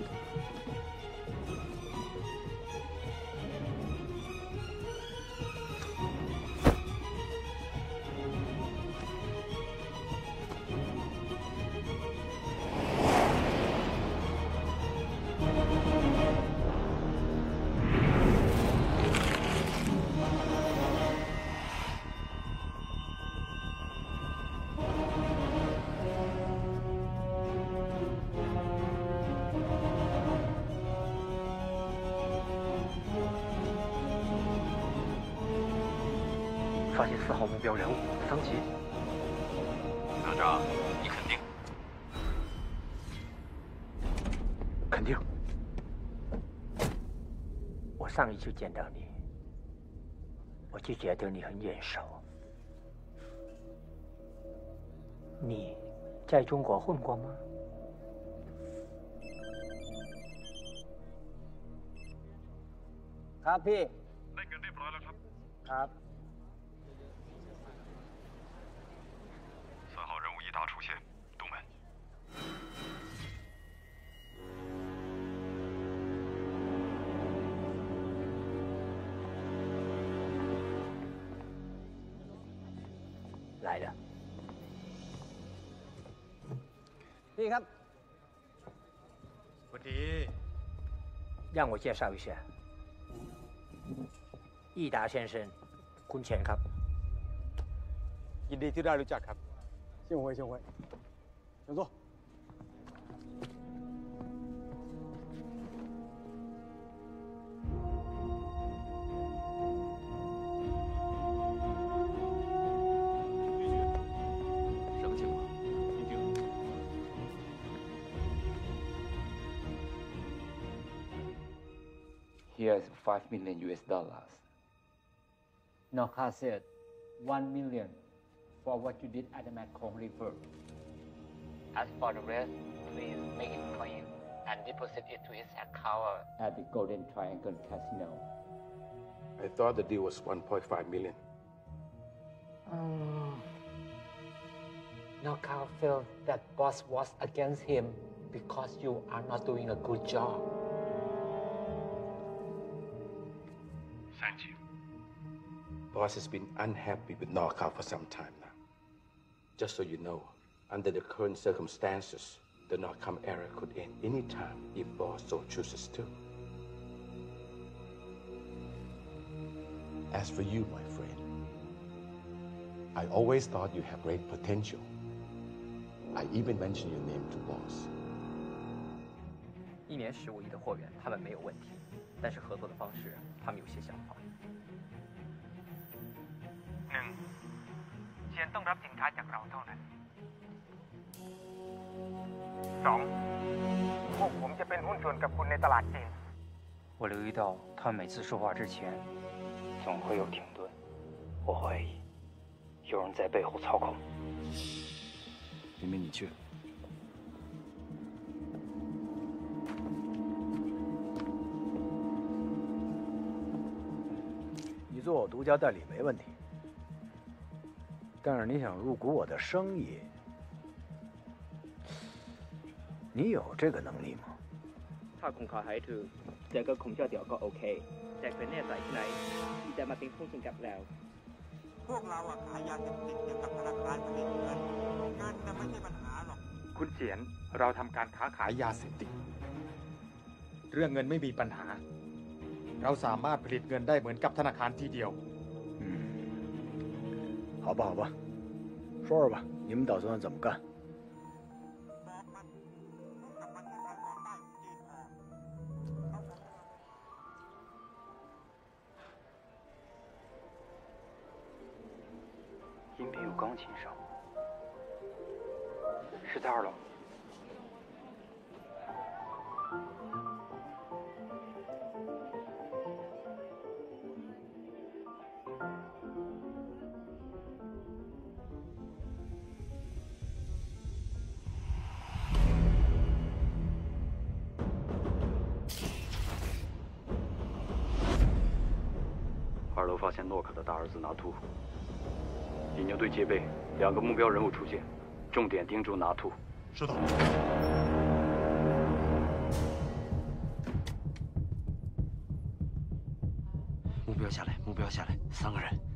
Q: 发现4号目标人物桑吉。
H: 哪吒，你肯定？
Q: 肯定。我上一次见到你，我就觉得你很眼熟。你在中国混过吗？
Z: ครับพี่
Q: ได้เงินเรียบร้อยแล้วครับ
Z: ครับ
Q: 3号人物一达出现，东门。
Z: 来了。พี่ครับ
S: สวัสดี
Z: 让我介绍一下益达先生คุณเฉินครับ
L: ยินดีที่ได้รู้จักครับเชิญเชิญ坐
H: 什么情况？
I: Here's $5 million.
K: Norca said 1 million for what you did at the Macomb River.
N: As for the rest, please make it clean and deposit it to his account
K: At the Golden Triangle Casino.
L: I thought the deal was 1.5 million.
K: Norca felt that boss was against him because you are not doing a good job.
Q: Thank you.
L: Boss has been unhappy with knockout for some time now. Just so you know, under the current circumstances, the knockout era could end any time if boss so chooses to. As for you, my friend, I always thought you have great potential. I even mentioned your name to boss.
P: 1年15亿的货源，他们没有问题，但是合作的方式，他们有些想法。
N: 1. เชียนต้องรับสินค้าจากเราเท่านั้น 2. พวกผมจะเป็นหุ้นส่วนกับคุณในตลาดจีน
P: 我留意到他每次说话之前，总会有停顿。我怀疑有人在背后操控。
A: 明明你去。你做我独家代理没问题。 但是你想入股我的生意，你有这个能力吗？
P: ถ้าคุณขอให้ถือแต่ก็คงจะเดี๋ยวก็โอเคแต่คุณแน่ใจที่ไหนที่จะมาเป็นผู้ชิงกับเรา
N: พวกเราขายยาเสพติดเกี่ยวกับธนาคารผลิตเงินน่ะไม่ใช่ปัญหาหรอก
L: คุณเฉียนเราทำการค้าขายยาเสพติดเรื่องเงินไม่มีปัญหา เราสามารถผลิตเงินได้เหมือนกับธนาคารที่เดียว
A: 好吧，好吧，说说吧，你们打算怎么干？
P: 音频有钢琴声，是在2楼。
I: 2楼发现诺卡的大儿子拿兔，引牛队戒备，2个目标人物出现，重点盯住拿兔。
S: 收到。
H: 目标下来，目标下来，3个人。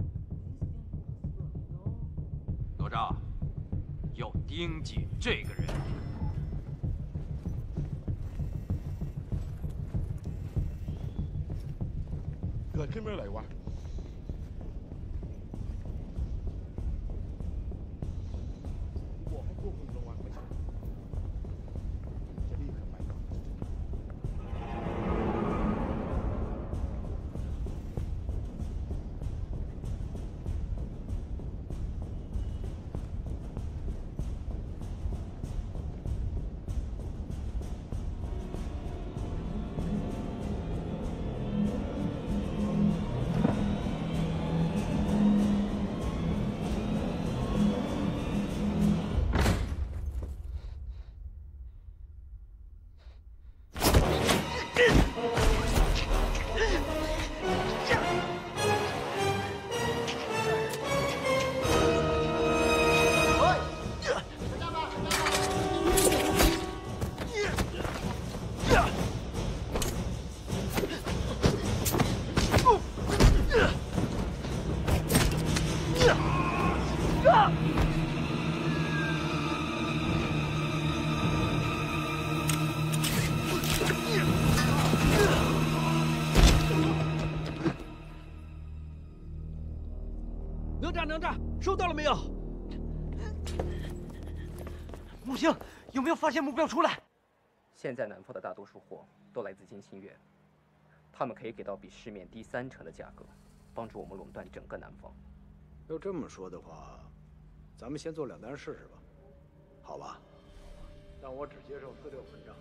H: 哪吒，要盯紧这个人。
L: เกิดขึ้นเมื่อไหร่วะ บอกให้พวกคุณระวังไม่ใช่จะรีบเข้าไป
I: 2
S: 能战，收到了没有？木星，有没有发现目标出来？
E: 现在南方的大多数货都来自金星院，他们可以给到比市面低30%的价格，帮助我们垄断整个南方。
A: 要这么说的话，咱们先做2单试试吧，好吧？但我只接受4、6分账。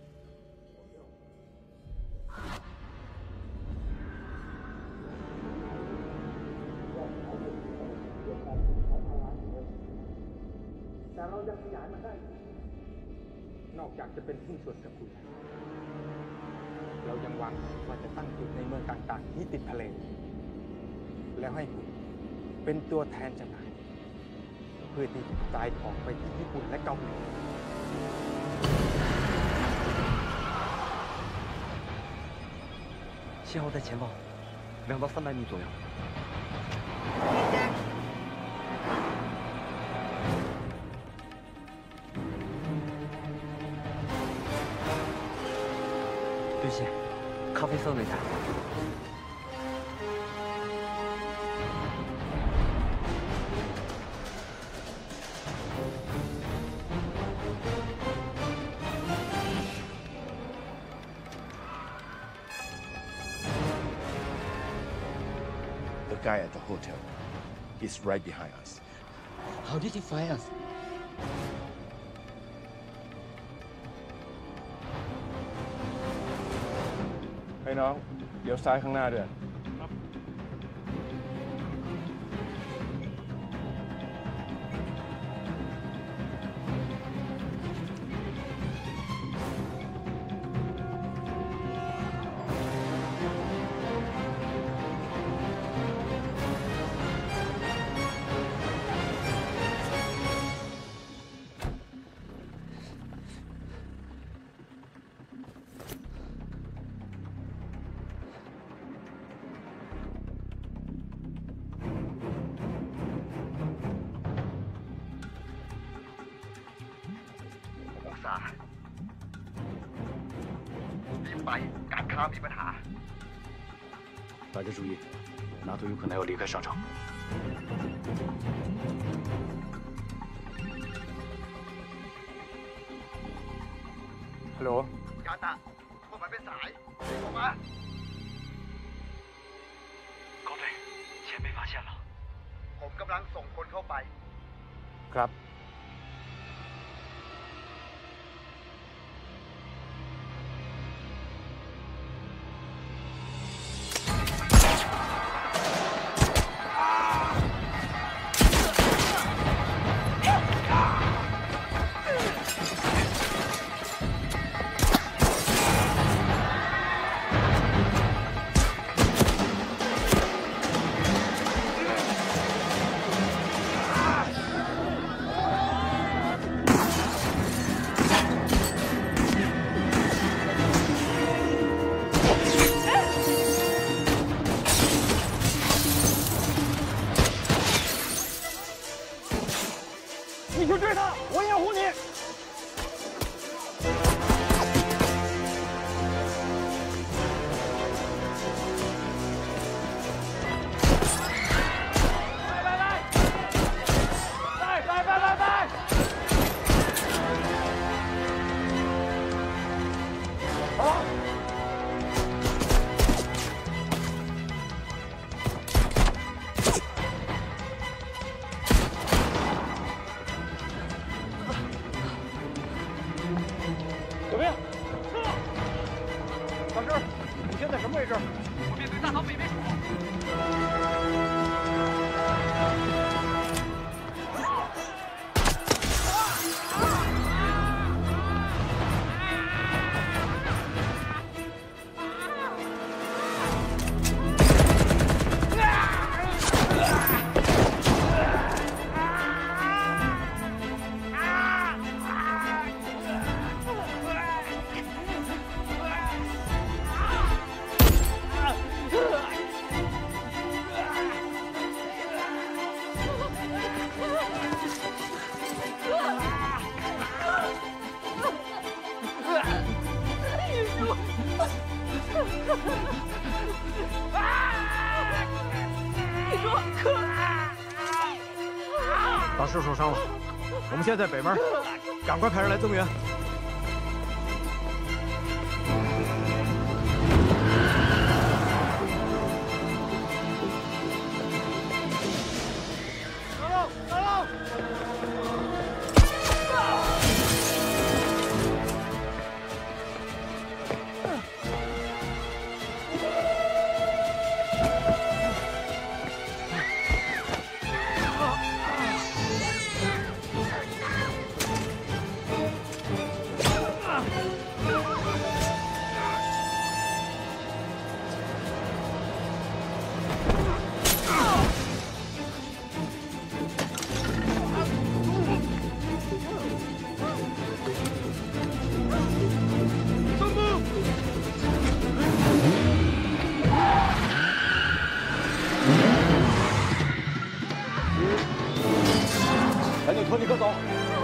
Z: แต่เรายังขยายมันได้นอกจากจะเป็นหุ้นส่วนตระกูลเรายังวางแผนว่าจะตั้งจุดในเมืองต่างๆที่ติดทะเลแล้วให้คุณเป็นตัวแทนจำหน่ายเพื่อที่จะกระจายของไปที่ญี่ปุ่นและเกาหลี
S: 信号在前方，2到300米左右。 对线，咖啡色那台。
L: The guy at the hotel, he's right behind us.
Z: How did he find us?
L: ให้น้องเดี๋ยวซ้ายข้างหน้าด้วย
S: การค้ามีปัญหา
I: 大家注意，NATO有可能要离开商场。
L: ฮัลโหล
S: ยาตะพวกมันเป็นสายออกมา高队钱被发现了ผมกำลังส่งคนเข้าไป
L: ครับ
Z: 你去追他，我掩护你。来！好。
S: 小兵，撤！大师，你现在什么位置？我面对大岛北边处。你说可
B: 大师受伤了，我们现在在北门，赶快派人来增援。
Y: 赶紧脱离哥走！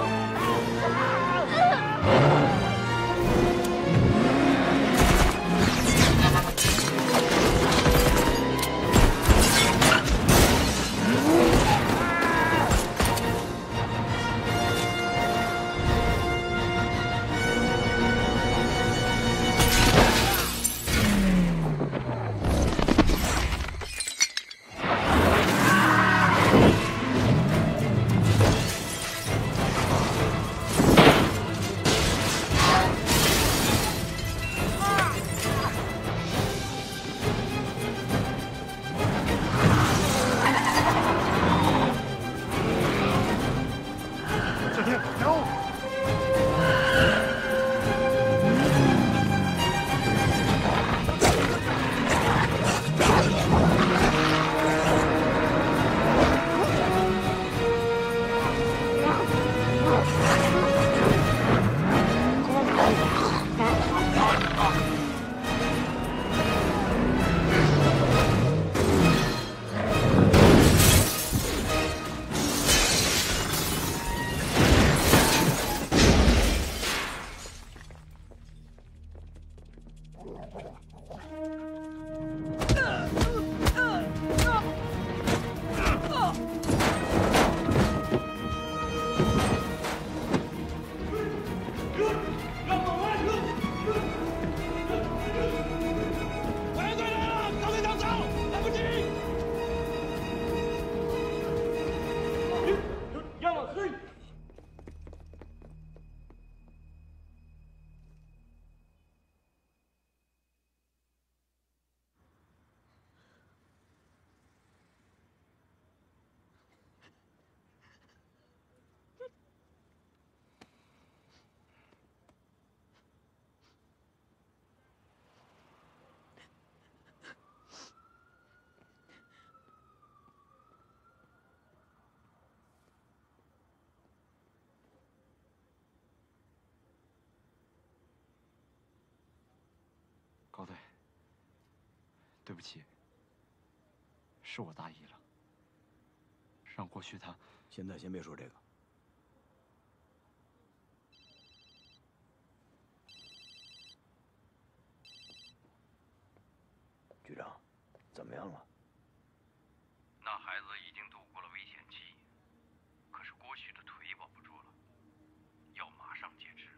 G: 高队，对不起，是我大意了，让郭旭他……
A: 现在先别说这个。局长，怎么样了？
H: 那孩子已经度过了危险期，可是郭旭的腿保不住了，要马上截肢。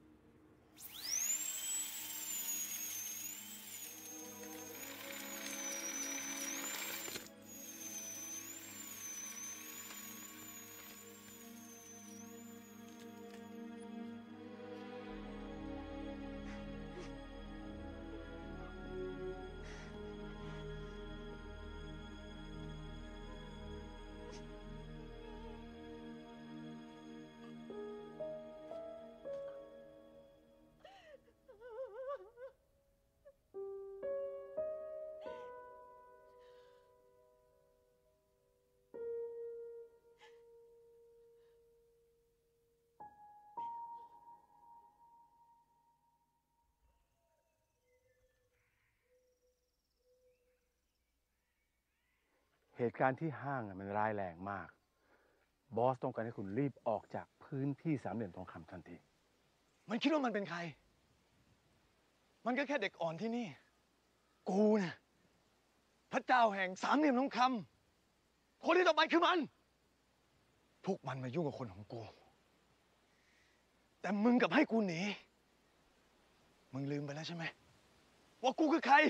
Z: เหตุการณ์ที่ห้างมันร้ายแรงมากบอสต้องการให้คุณรีบออกจากพื้นที่สามเหลี่ยมทองคำทันทีมันคิดว่ามันเป็นใครมันก็แค่เด็กอ่อนที่นี่กูเนี่ยพระเจ้าแห่งสามเหลี่ยมทองคำคนที่ต่อไปคือมัน
O: พวกมันมายุ่งกับคนของกูแต่มึงกับให้กูหนีมึงลืมไปแล้วใช่ไหมว่ากูคือใคร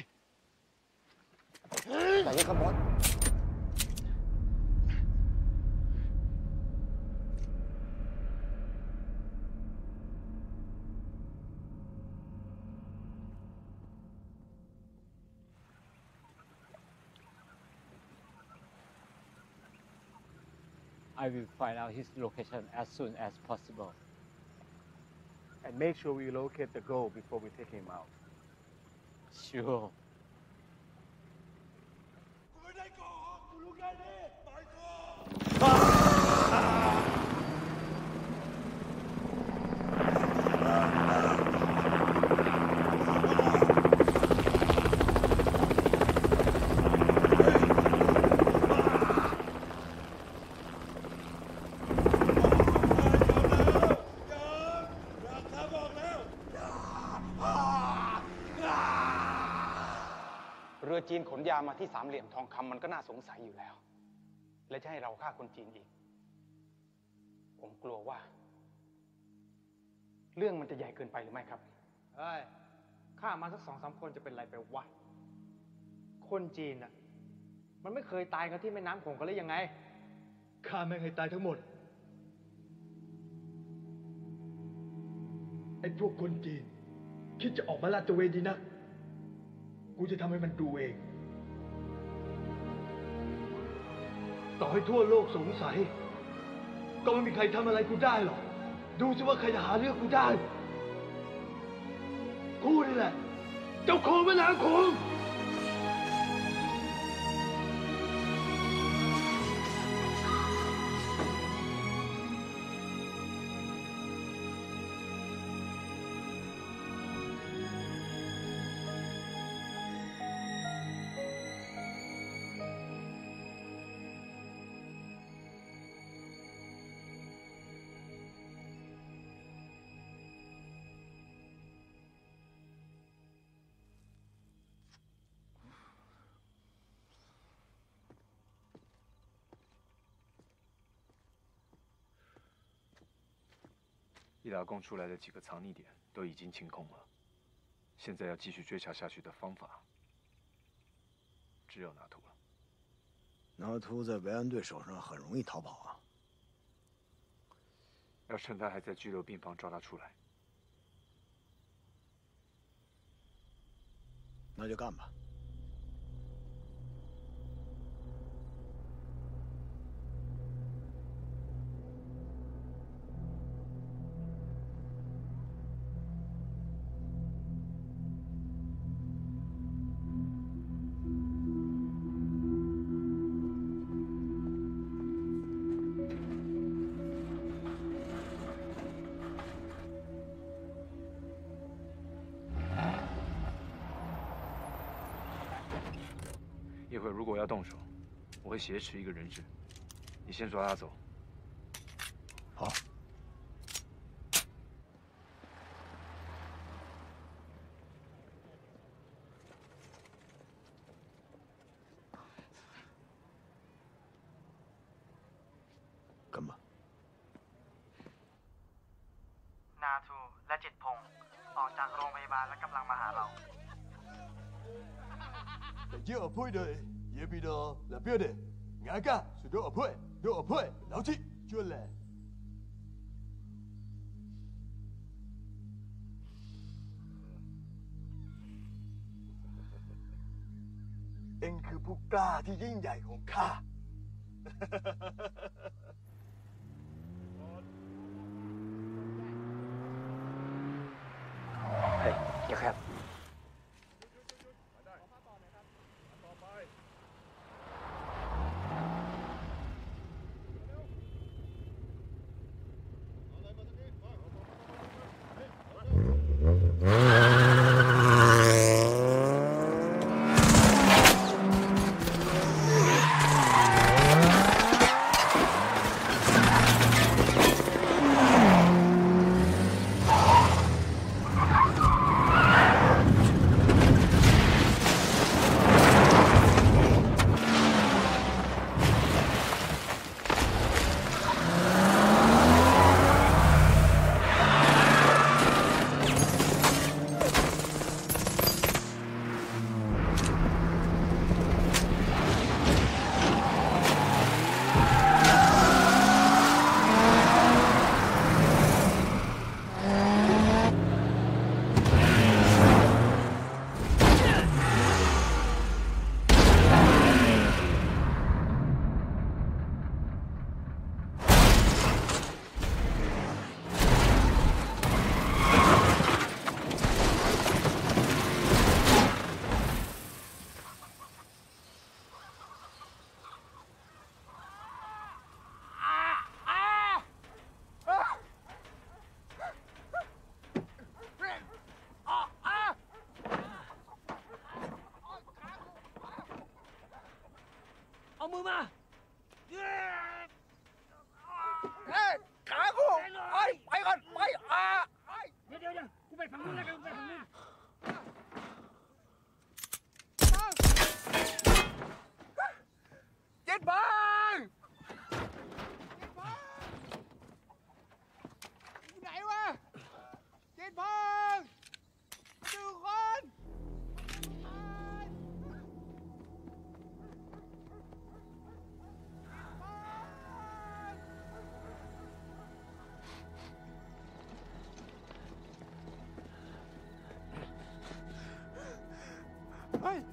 M: แต่ยังครับบอส
F: I will find out his location as soon as possible.
M: And make sure we locate the goal before we take him out.
F: Sure.
Z: เรือจีนขนยามาที่สามเหลี่ยมทองคำมันก็น่าสงสัยอยู่แล้ว และจะให้เราฆ่าคนจีนอีกผมกลัวว่าเรื่องมันจะใหญ่เกินไปหรือไม่ครับ
O: เฮ้ยฆ่ามาสัก2-3 คนจะเป็นไรไปวะคนจีนน่ะมันไม่เคยตายกันที่แม่น้ำคงกันเลยยังไงข้าไม่เคยตายทั้งหมดไอ้พวกคนจีนคิดจะออกมาลาดตระเวนดีนักกูจะทำให้มันดูเองต่อให้ทั่วโลกสงสัยก็ไม่มีใครทำอะไรกูได้หรอกดูสิว่าใครจะหาเรื่องกูได้กูนี่แหละเจ้าของแม่น้ำคง
B: 伊达贡出来的几个藏匿点都已经清空了，现在要继续追查下去的方法，只有拿图了。
A: 拿图在维安队手上很容易逃跑啊，
B: 要趁他还在拘留病房抓他出来。
A: 那就干吧。
B: 一会儿如果要动手，我会挟持一个人质，你先抓他走。
A: 好。跟吧。
P: นาทูและจิตพงศ์ออกจากโรงพยาบาลและกำลังมาหาเรา
D: Giờ ở phơi đời, giờ bị đó là biết đấy. Ngã cả, sự đó ở phơi, lão chị chưa lẽ. Anhคือผู้กล้าที่ยิ่งใหญ่ของข้า
Z: เฮ้ยเดี๋ยวครับ
D: เ
S: มือมา
O: ขากูไปก่อนไป
S: เดี๋ยวกูไปฝั่งนู้นแล้วกันกูไปฝั่งนู้น
O: เจ็ดบังไหนวะเจ็ดบังดูคนเฮ้ย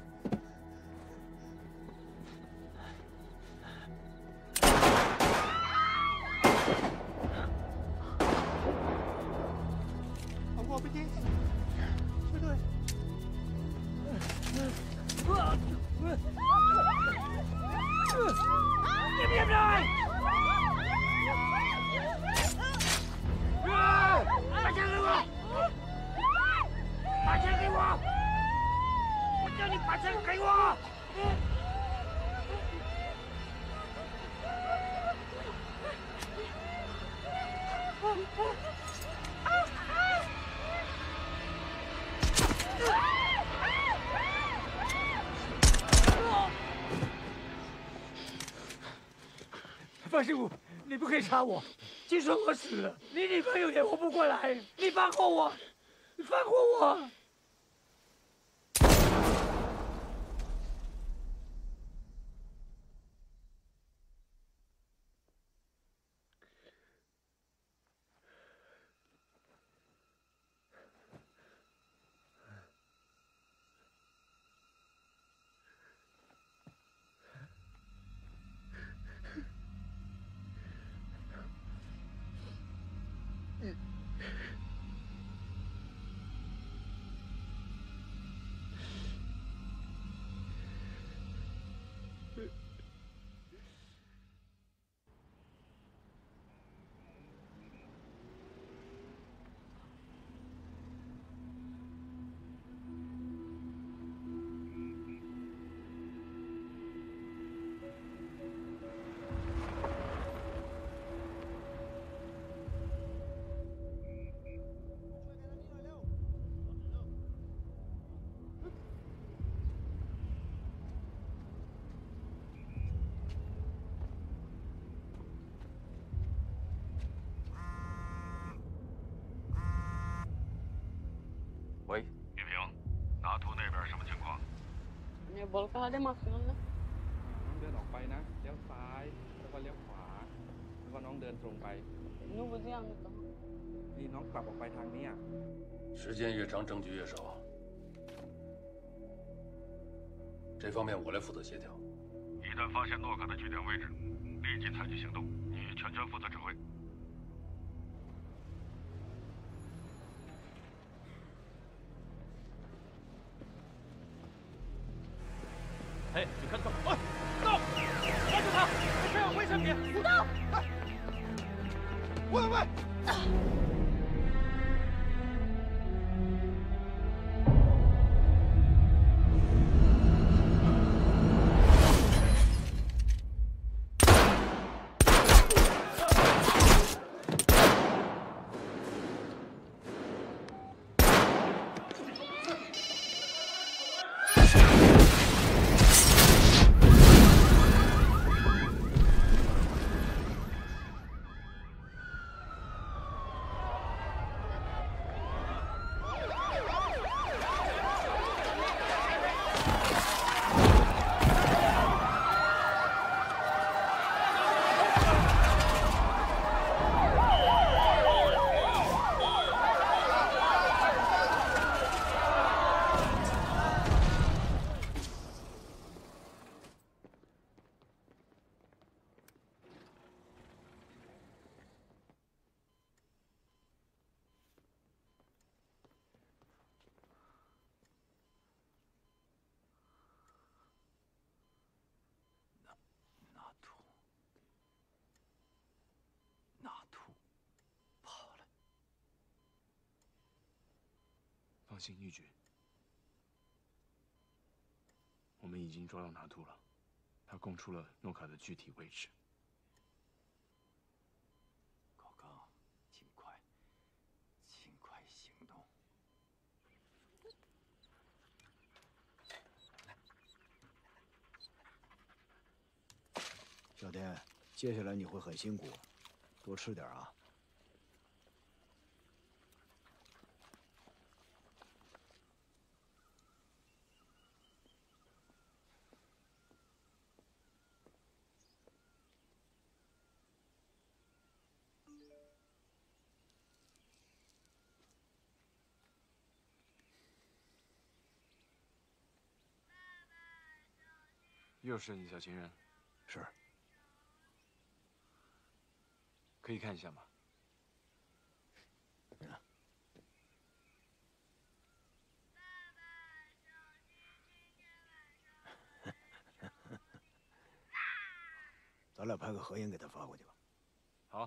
O: เอาวัวไปยิงช่วยด้วย
S: เงียบๆหน่อย把枪给我！把枪给我！我叫你把枪给我！方师傅，你不可以杀我！就算我死了，你女朋友也活不过来。你放过我，你放过我！
H: 喂，
Q: 玉萍，拿图那边什么情况？
C: เนี่ยบอกเขาได้มาคืนแล้ว
Z: น้องเดินออกไปนะเลี้ยวซ้ายแล้วก็เลี้ยวขวาแล้วก็น้องเดินตรงไป
C: หนู不这样的
Z: นี่น้องกลับออกไปทางนี้อ่ะ
I: 时间越长，证据越少。这方面我来负责协调。
Q: 一旦发现诺克的据点位置，立即采取行动，你全权负责指挥。
S: 哎，你看到？哎，到！抓住他！这样危险品！
O: 到！喂！
B: 放心，玉局，我们已经抓到拿督了， 他供出了诺卡的具体位置。
G: 高刚，尽快行动。
A: 小天，接下来你会很辛苦，多吃点啊。
B: 又是你，小情人。
A: 是。
B: 可以看一下吗？
A: 咱俩拍个合影给他发过去吧。
B: 好。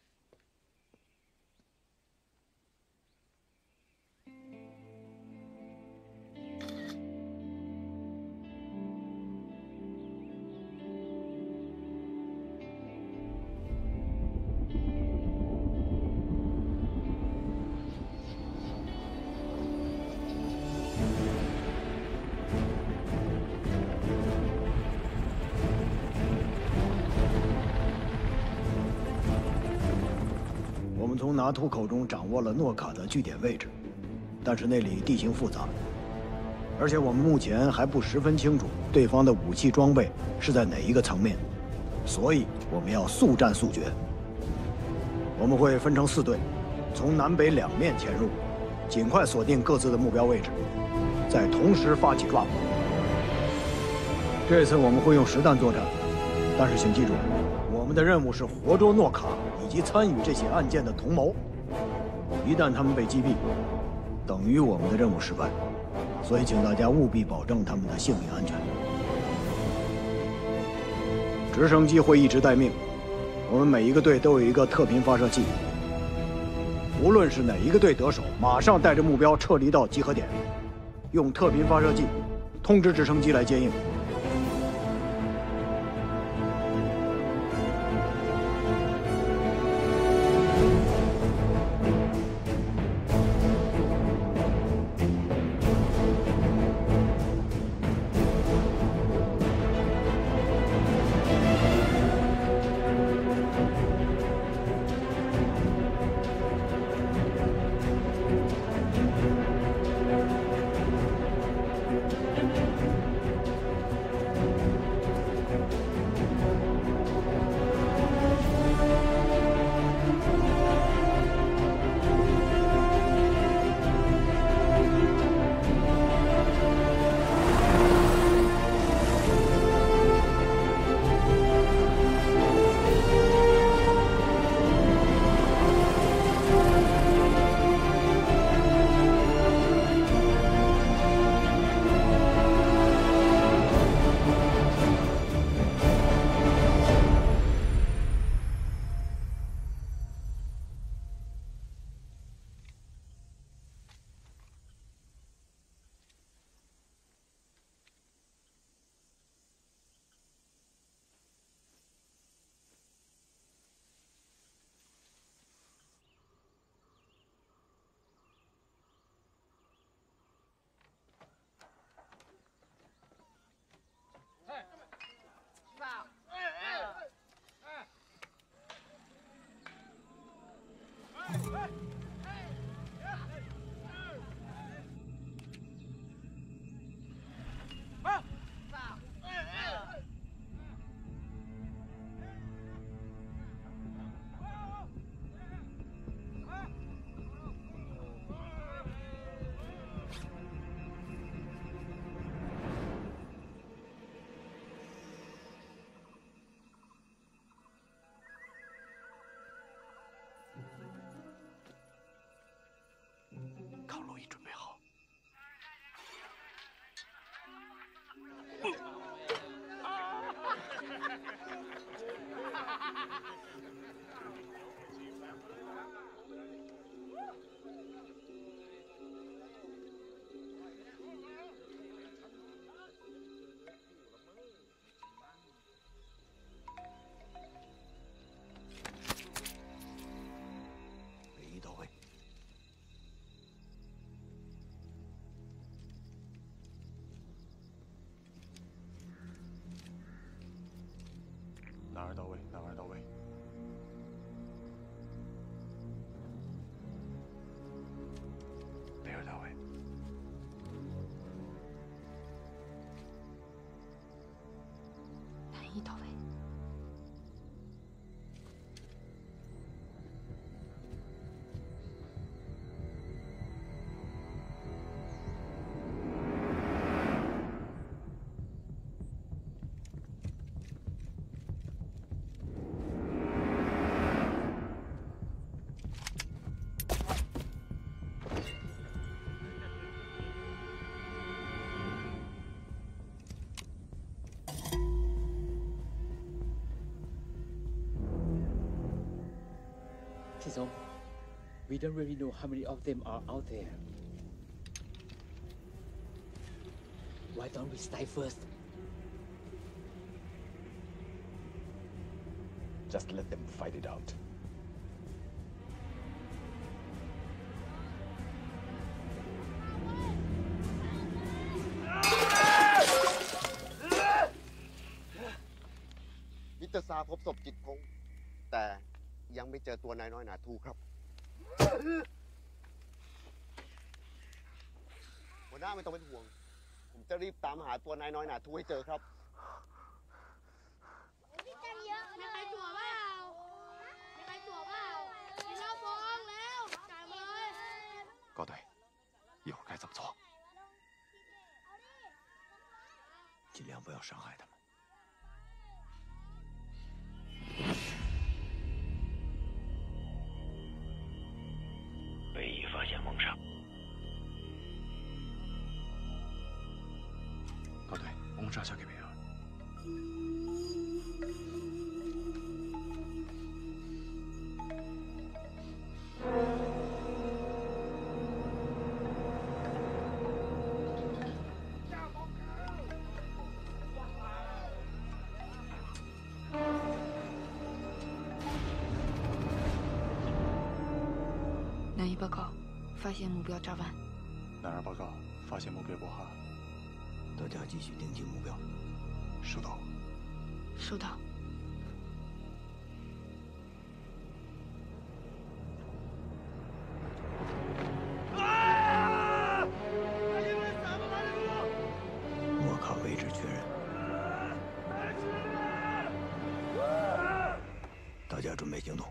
A: 从拿图口中掌握了诺卡的据点位置，但是那里地形复杂，而且我们目前还不十分清楚对方的武器装备是在哪一个层面，所以我们要速战速决。我们会分成4队，从南北2面潜入，尽快锁定各自的目标位置，再同时发起抓捕。这次我们会用实弹作战，但是请记住，我们的任务是活捉诺卡以及参与这起案件的同谋。一旦他们被击毙，等于我们的任务失败。所以，请大家务必保证他们的性命安全。直升机会一直待命，我们每一个队都有一个特频发射器。无论是哪一个队得手，马上带着目标撤离到集合点，用特频发射器通知直升机来接应。
D: 儿到位，男儿到位。女儿到位。
J: 男一到位。
F: Tizong, we don't really know how many of them are out there. Why don't we strike first?
R: Just let them fight it out.
T: Mr. Sa พบศพจิตคงแต่ยังไม่เจอตัวนายน้อยหนาทูครับหัวหน้าไม่ต้องเป็นห่วงผมจะรีบตามหาตัวนายน้อยหนาทูให้เจอครับ
U: มีใครตัวเปล่ามีใครตัวเปล่ากินเหล้าบองแล้วจ่ายมาเลย
G: 高队，一会儿该怎么做？
A: 尽量不要伤害他们。
I: 唯一发现蒙莎。
G: 高队，蒙莎交给梅尔。
J: 南一报告，发现目标扎湾。
D: 南二报告，发现目标波哈。
A: 大家继续盯紧目标。
D: 收到。
J: 收到。
A: 莫卡位置确认。大家准备行动。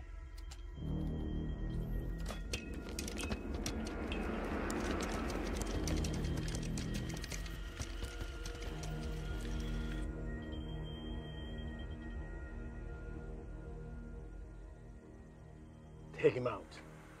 M: Take him out.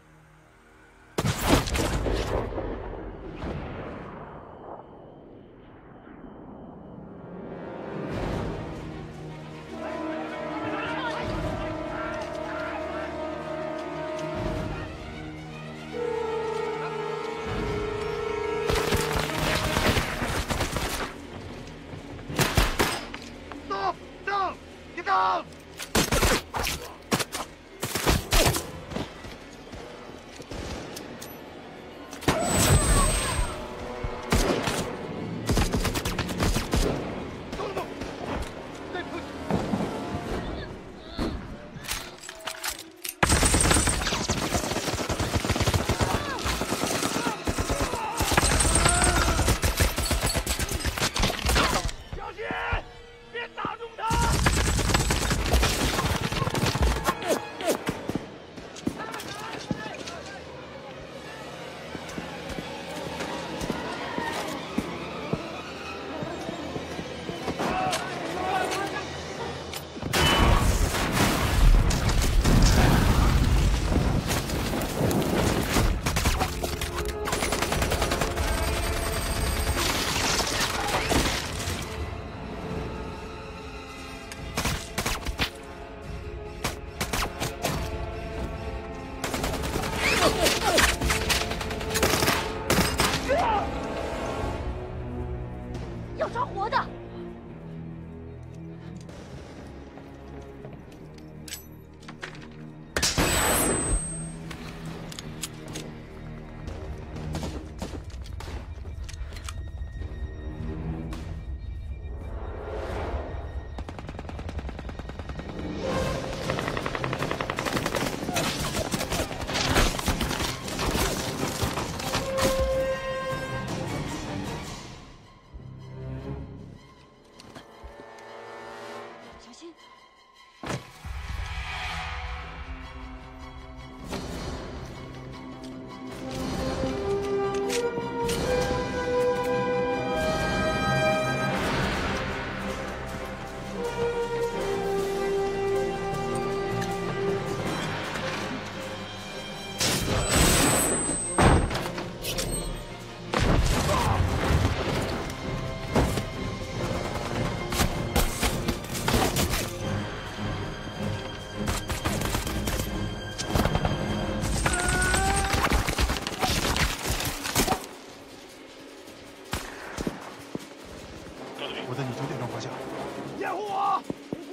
T: Stop! Down! Get down!
S: 我在你9点钟方向。
O: 掩护我！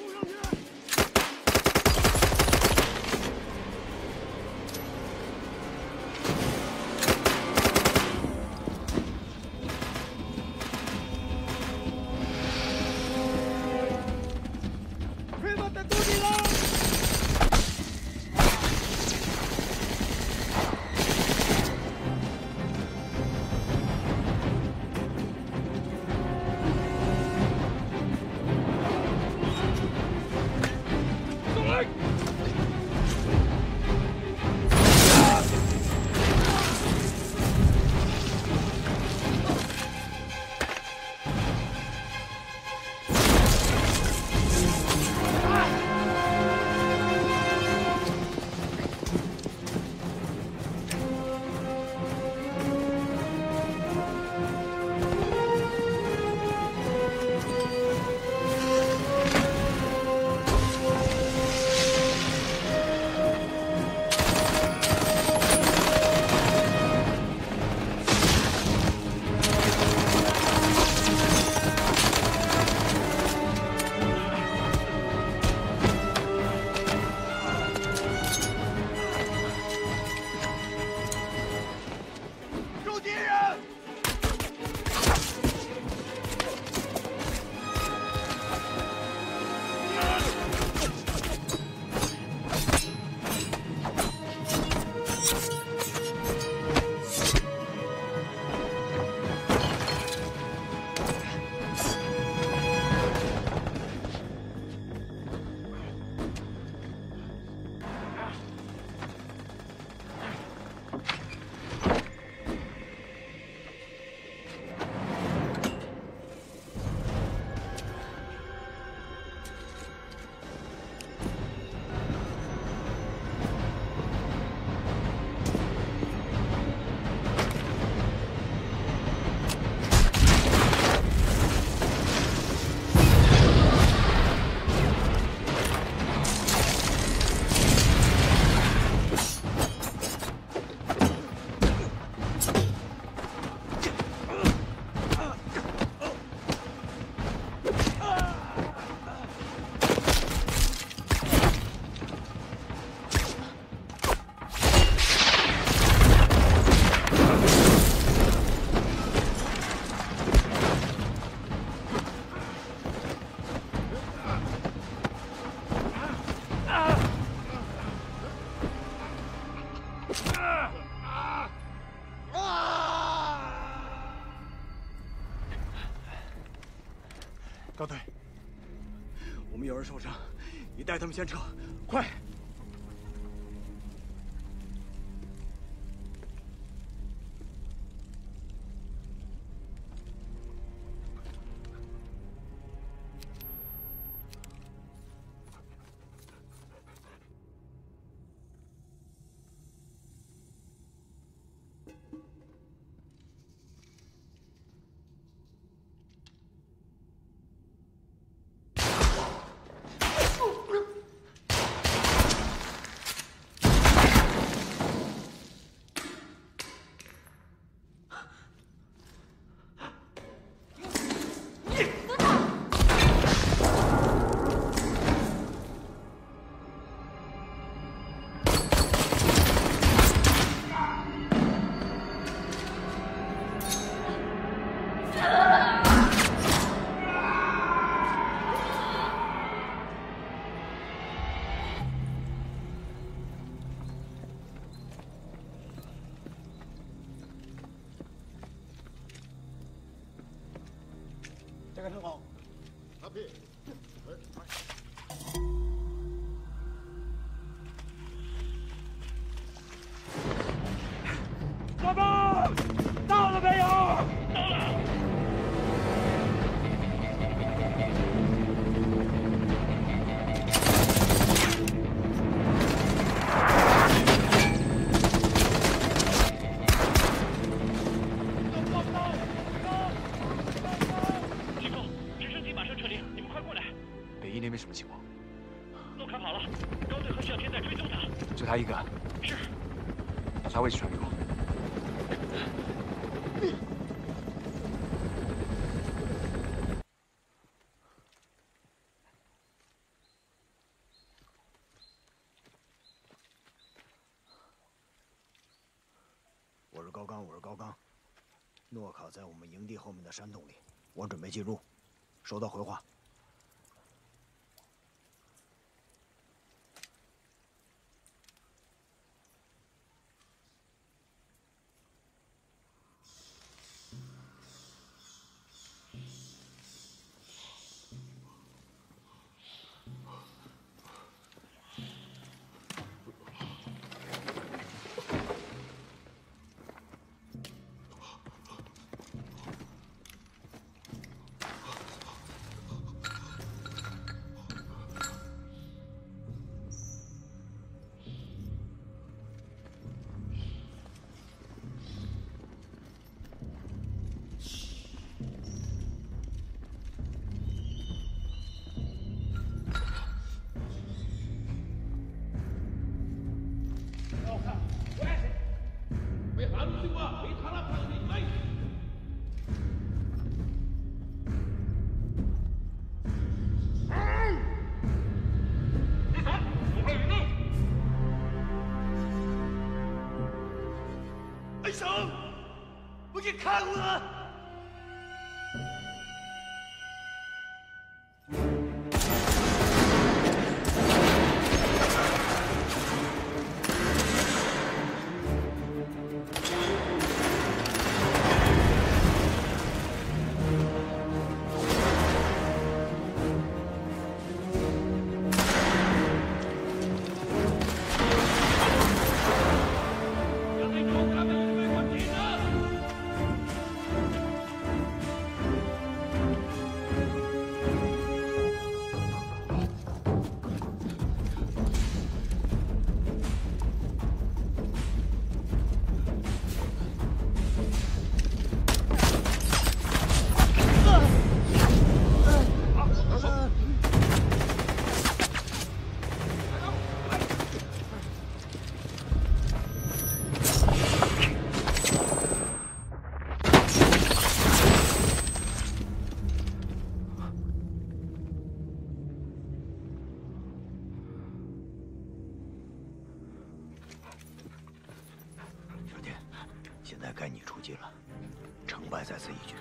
S: 高队，我们有人受伤，你带他们先撤，快！
O: 这个很好。
D: 阿屁，
O: 抓包，到了没有？到了。
B: 那边什么情况？
Q: 洛卡跑了，高队和向天在追踪他。
B: 就他一个。
Q: 是。
B: 把他位置传给我。
A: 高刚，我是高刚。诺卡在我们营地后面的山洞里，我准备进入。收到回话。
S: 医生，我给看过了。
A: 现在该你出击了，成败在此一举。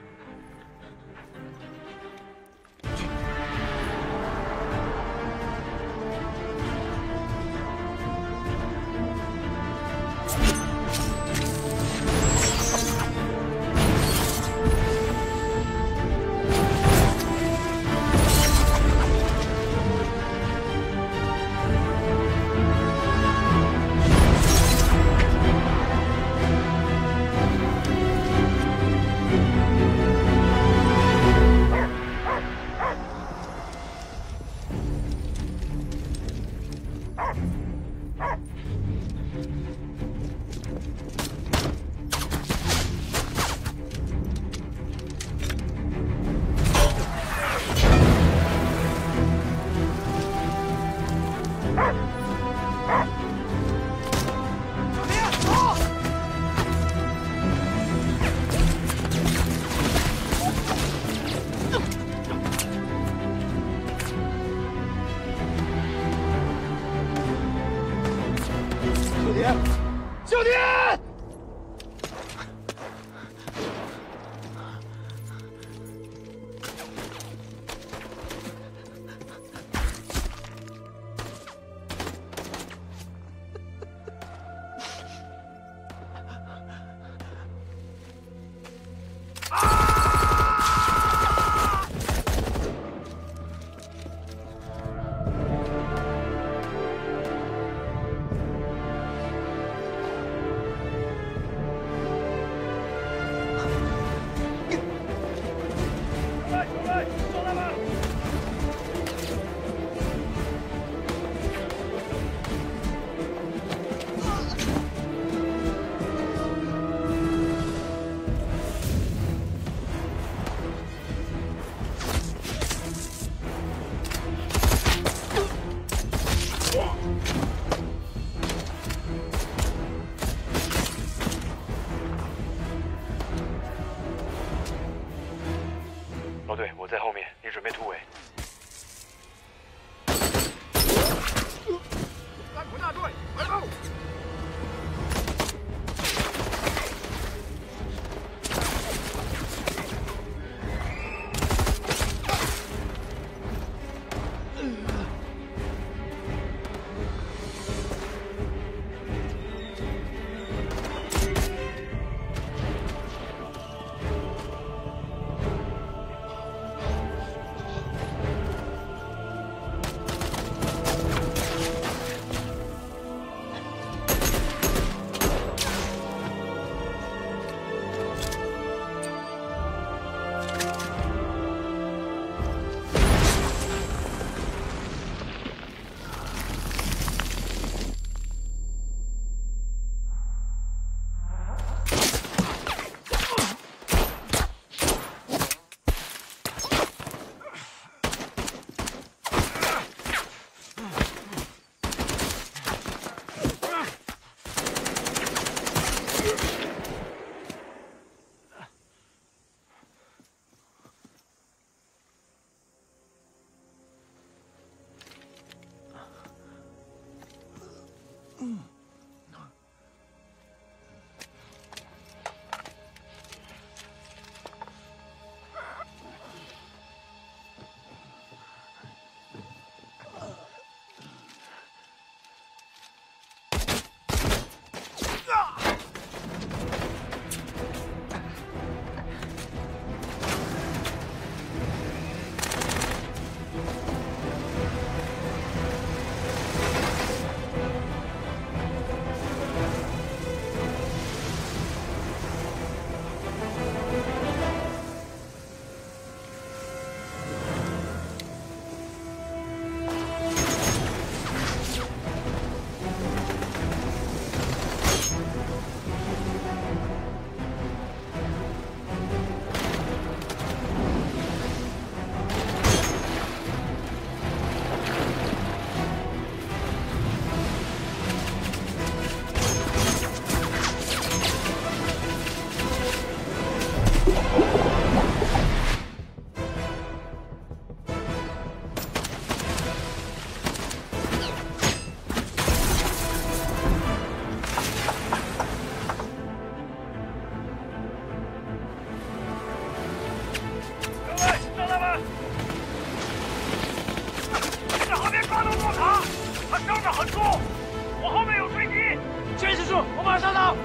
S: 救你！
B: 老队，我在后面，你准备突围。
S: 三浦大队，来喽！ 发动诺卡，他伤着很重，我后面有追击，坚持住，我马上到。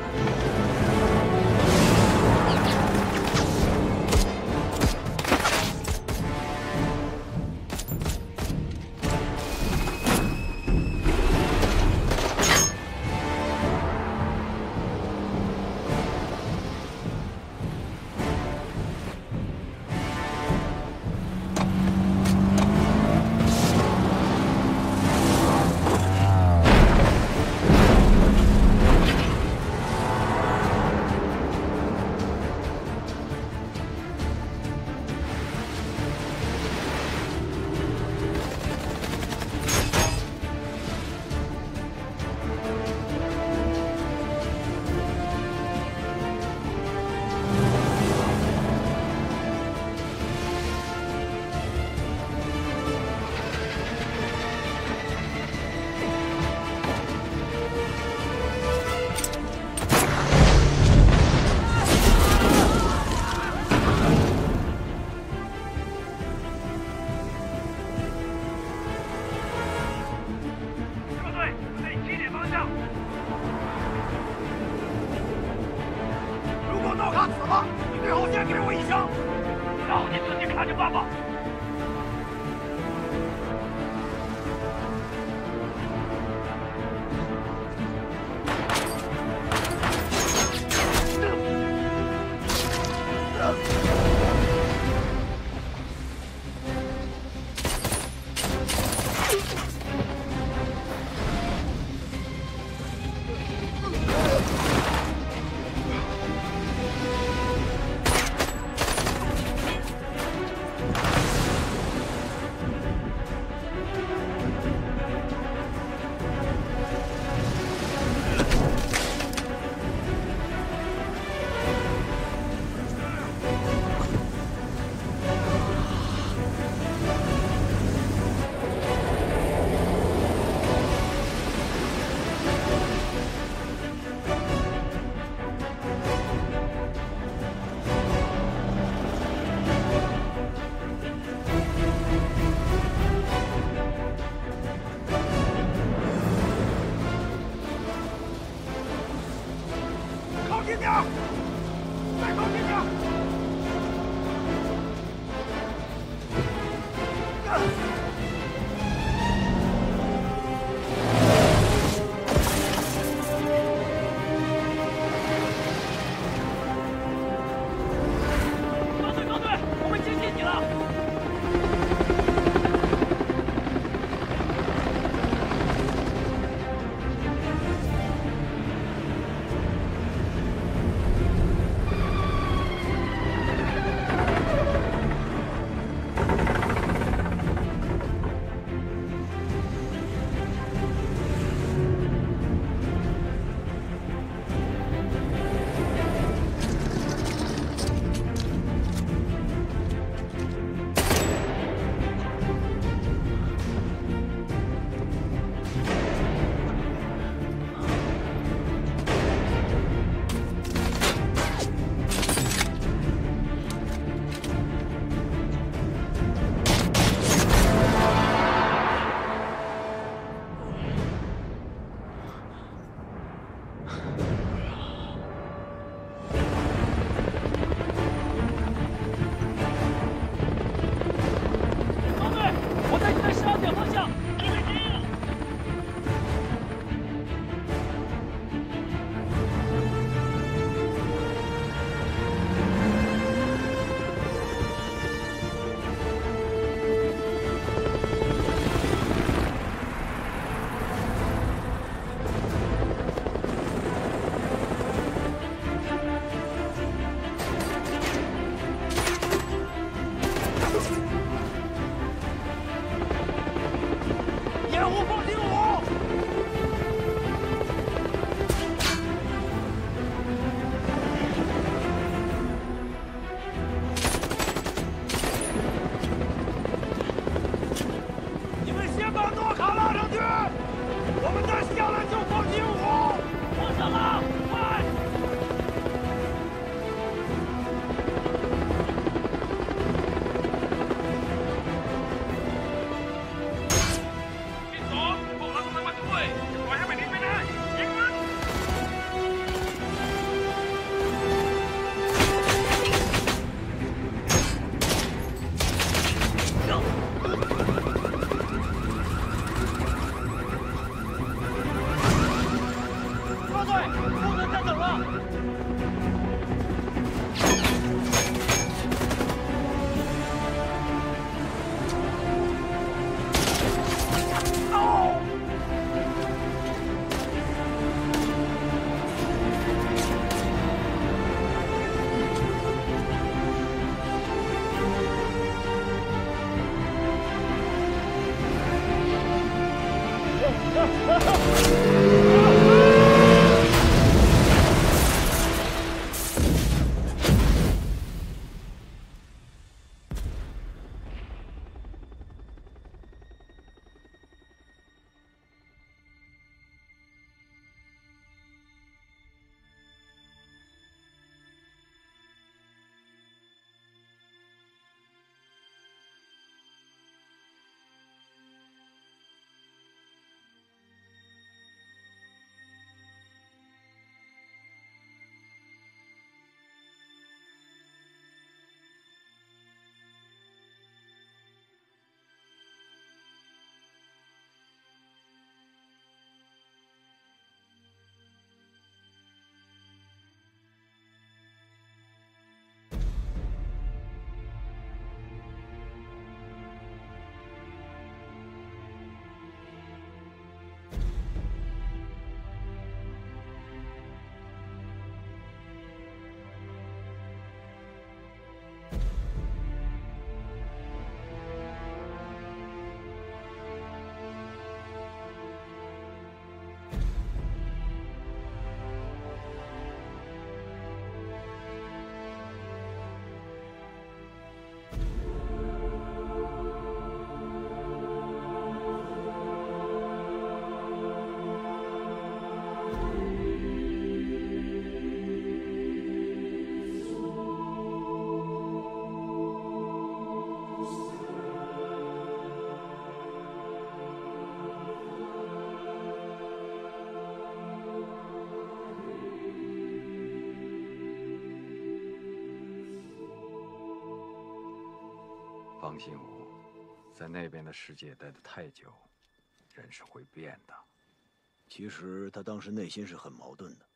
G: 信我，在那边的世界待得太久，人是会变的。
A: 其实他当时内心是很矛盾的。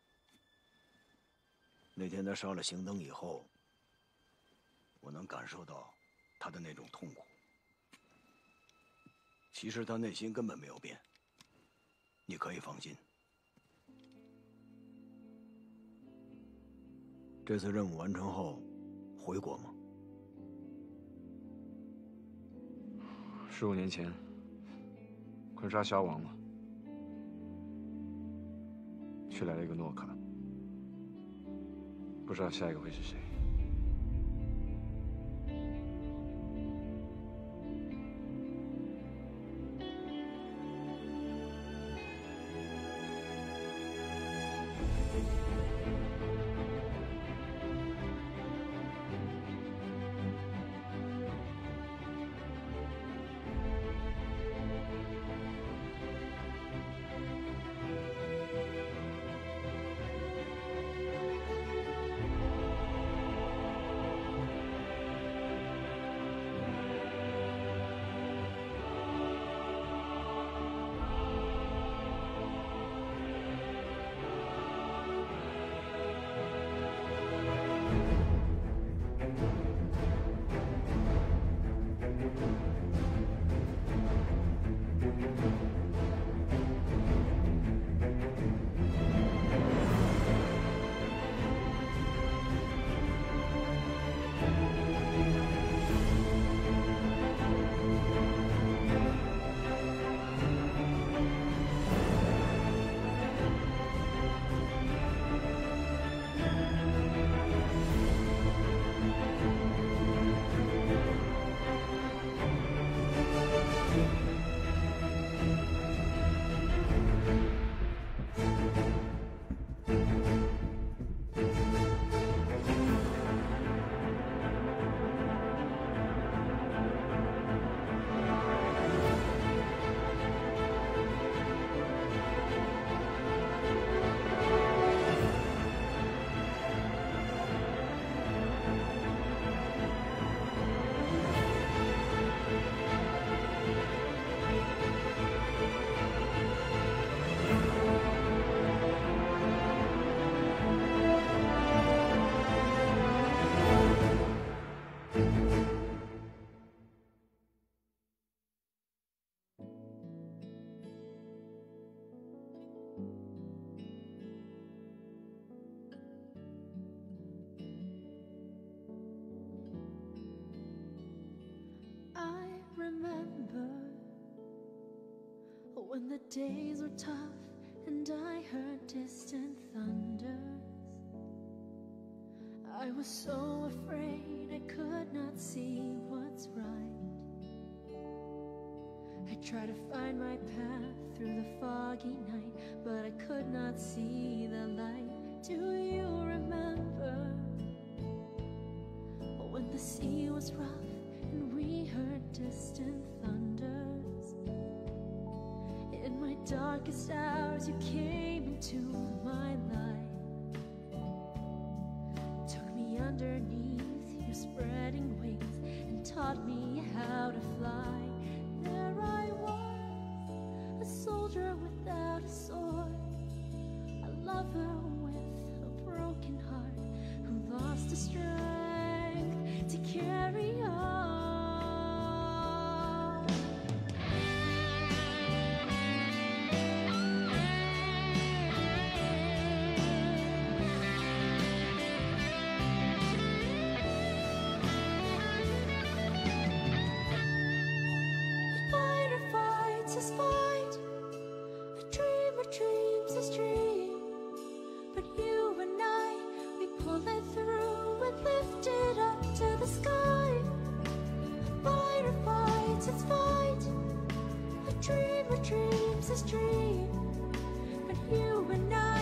A: 那天他杀了邢登以后，我能感受到他的那种痛苦。其实他内心根本没有变，你可以放心。这次任务完成后，回国吗
B: ？15年前，昆沙消亡了，却来了一个诺卡，不知道下一个会是谁。
E: When the days were tough and I heard distant thunders, I was so afraid I could not see what's right. I tried to find my path through the foggy night, but I could not see the light. Do you remember when the sea was rough and we heard distant thunders? In my darkest hours you came into my life, took me underneath your spreading wings and taught me how to fly. There I was, a soldier without a sword, a lover with a broken heart who lost the strength to carry on. Dreams is dream, but you and I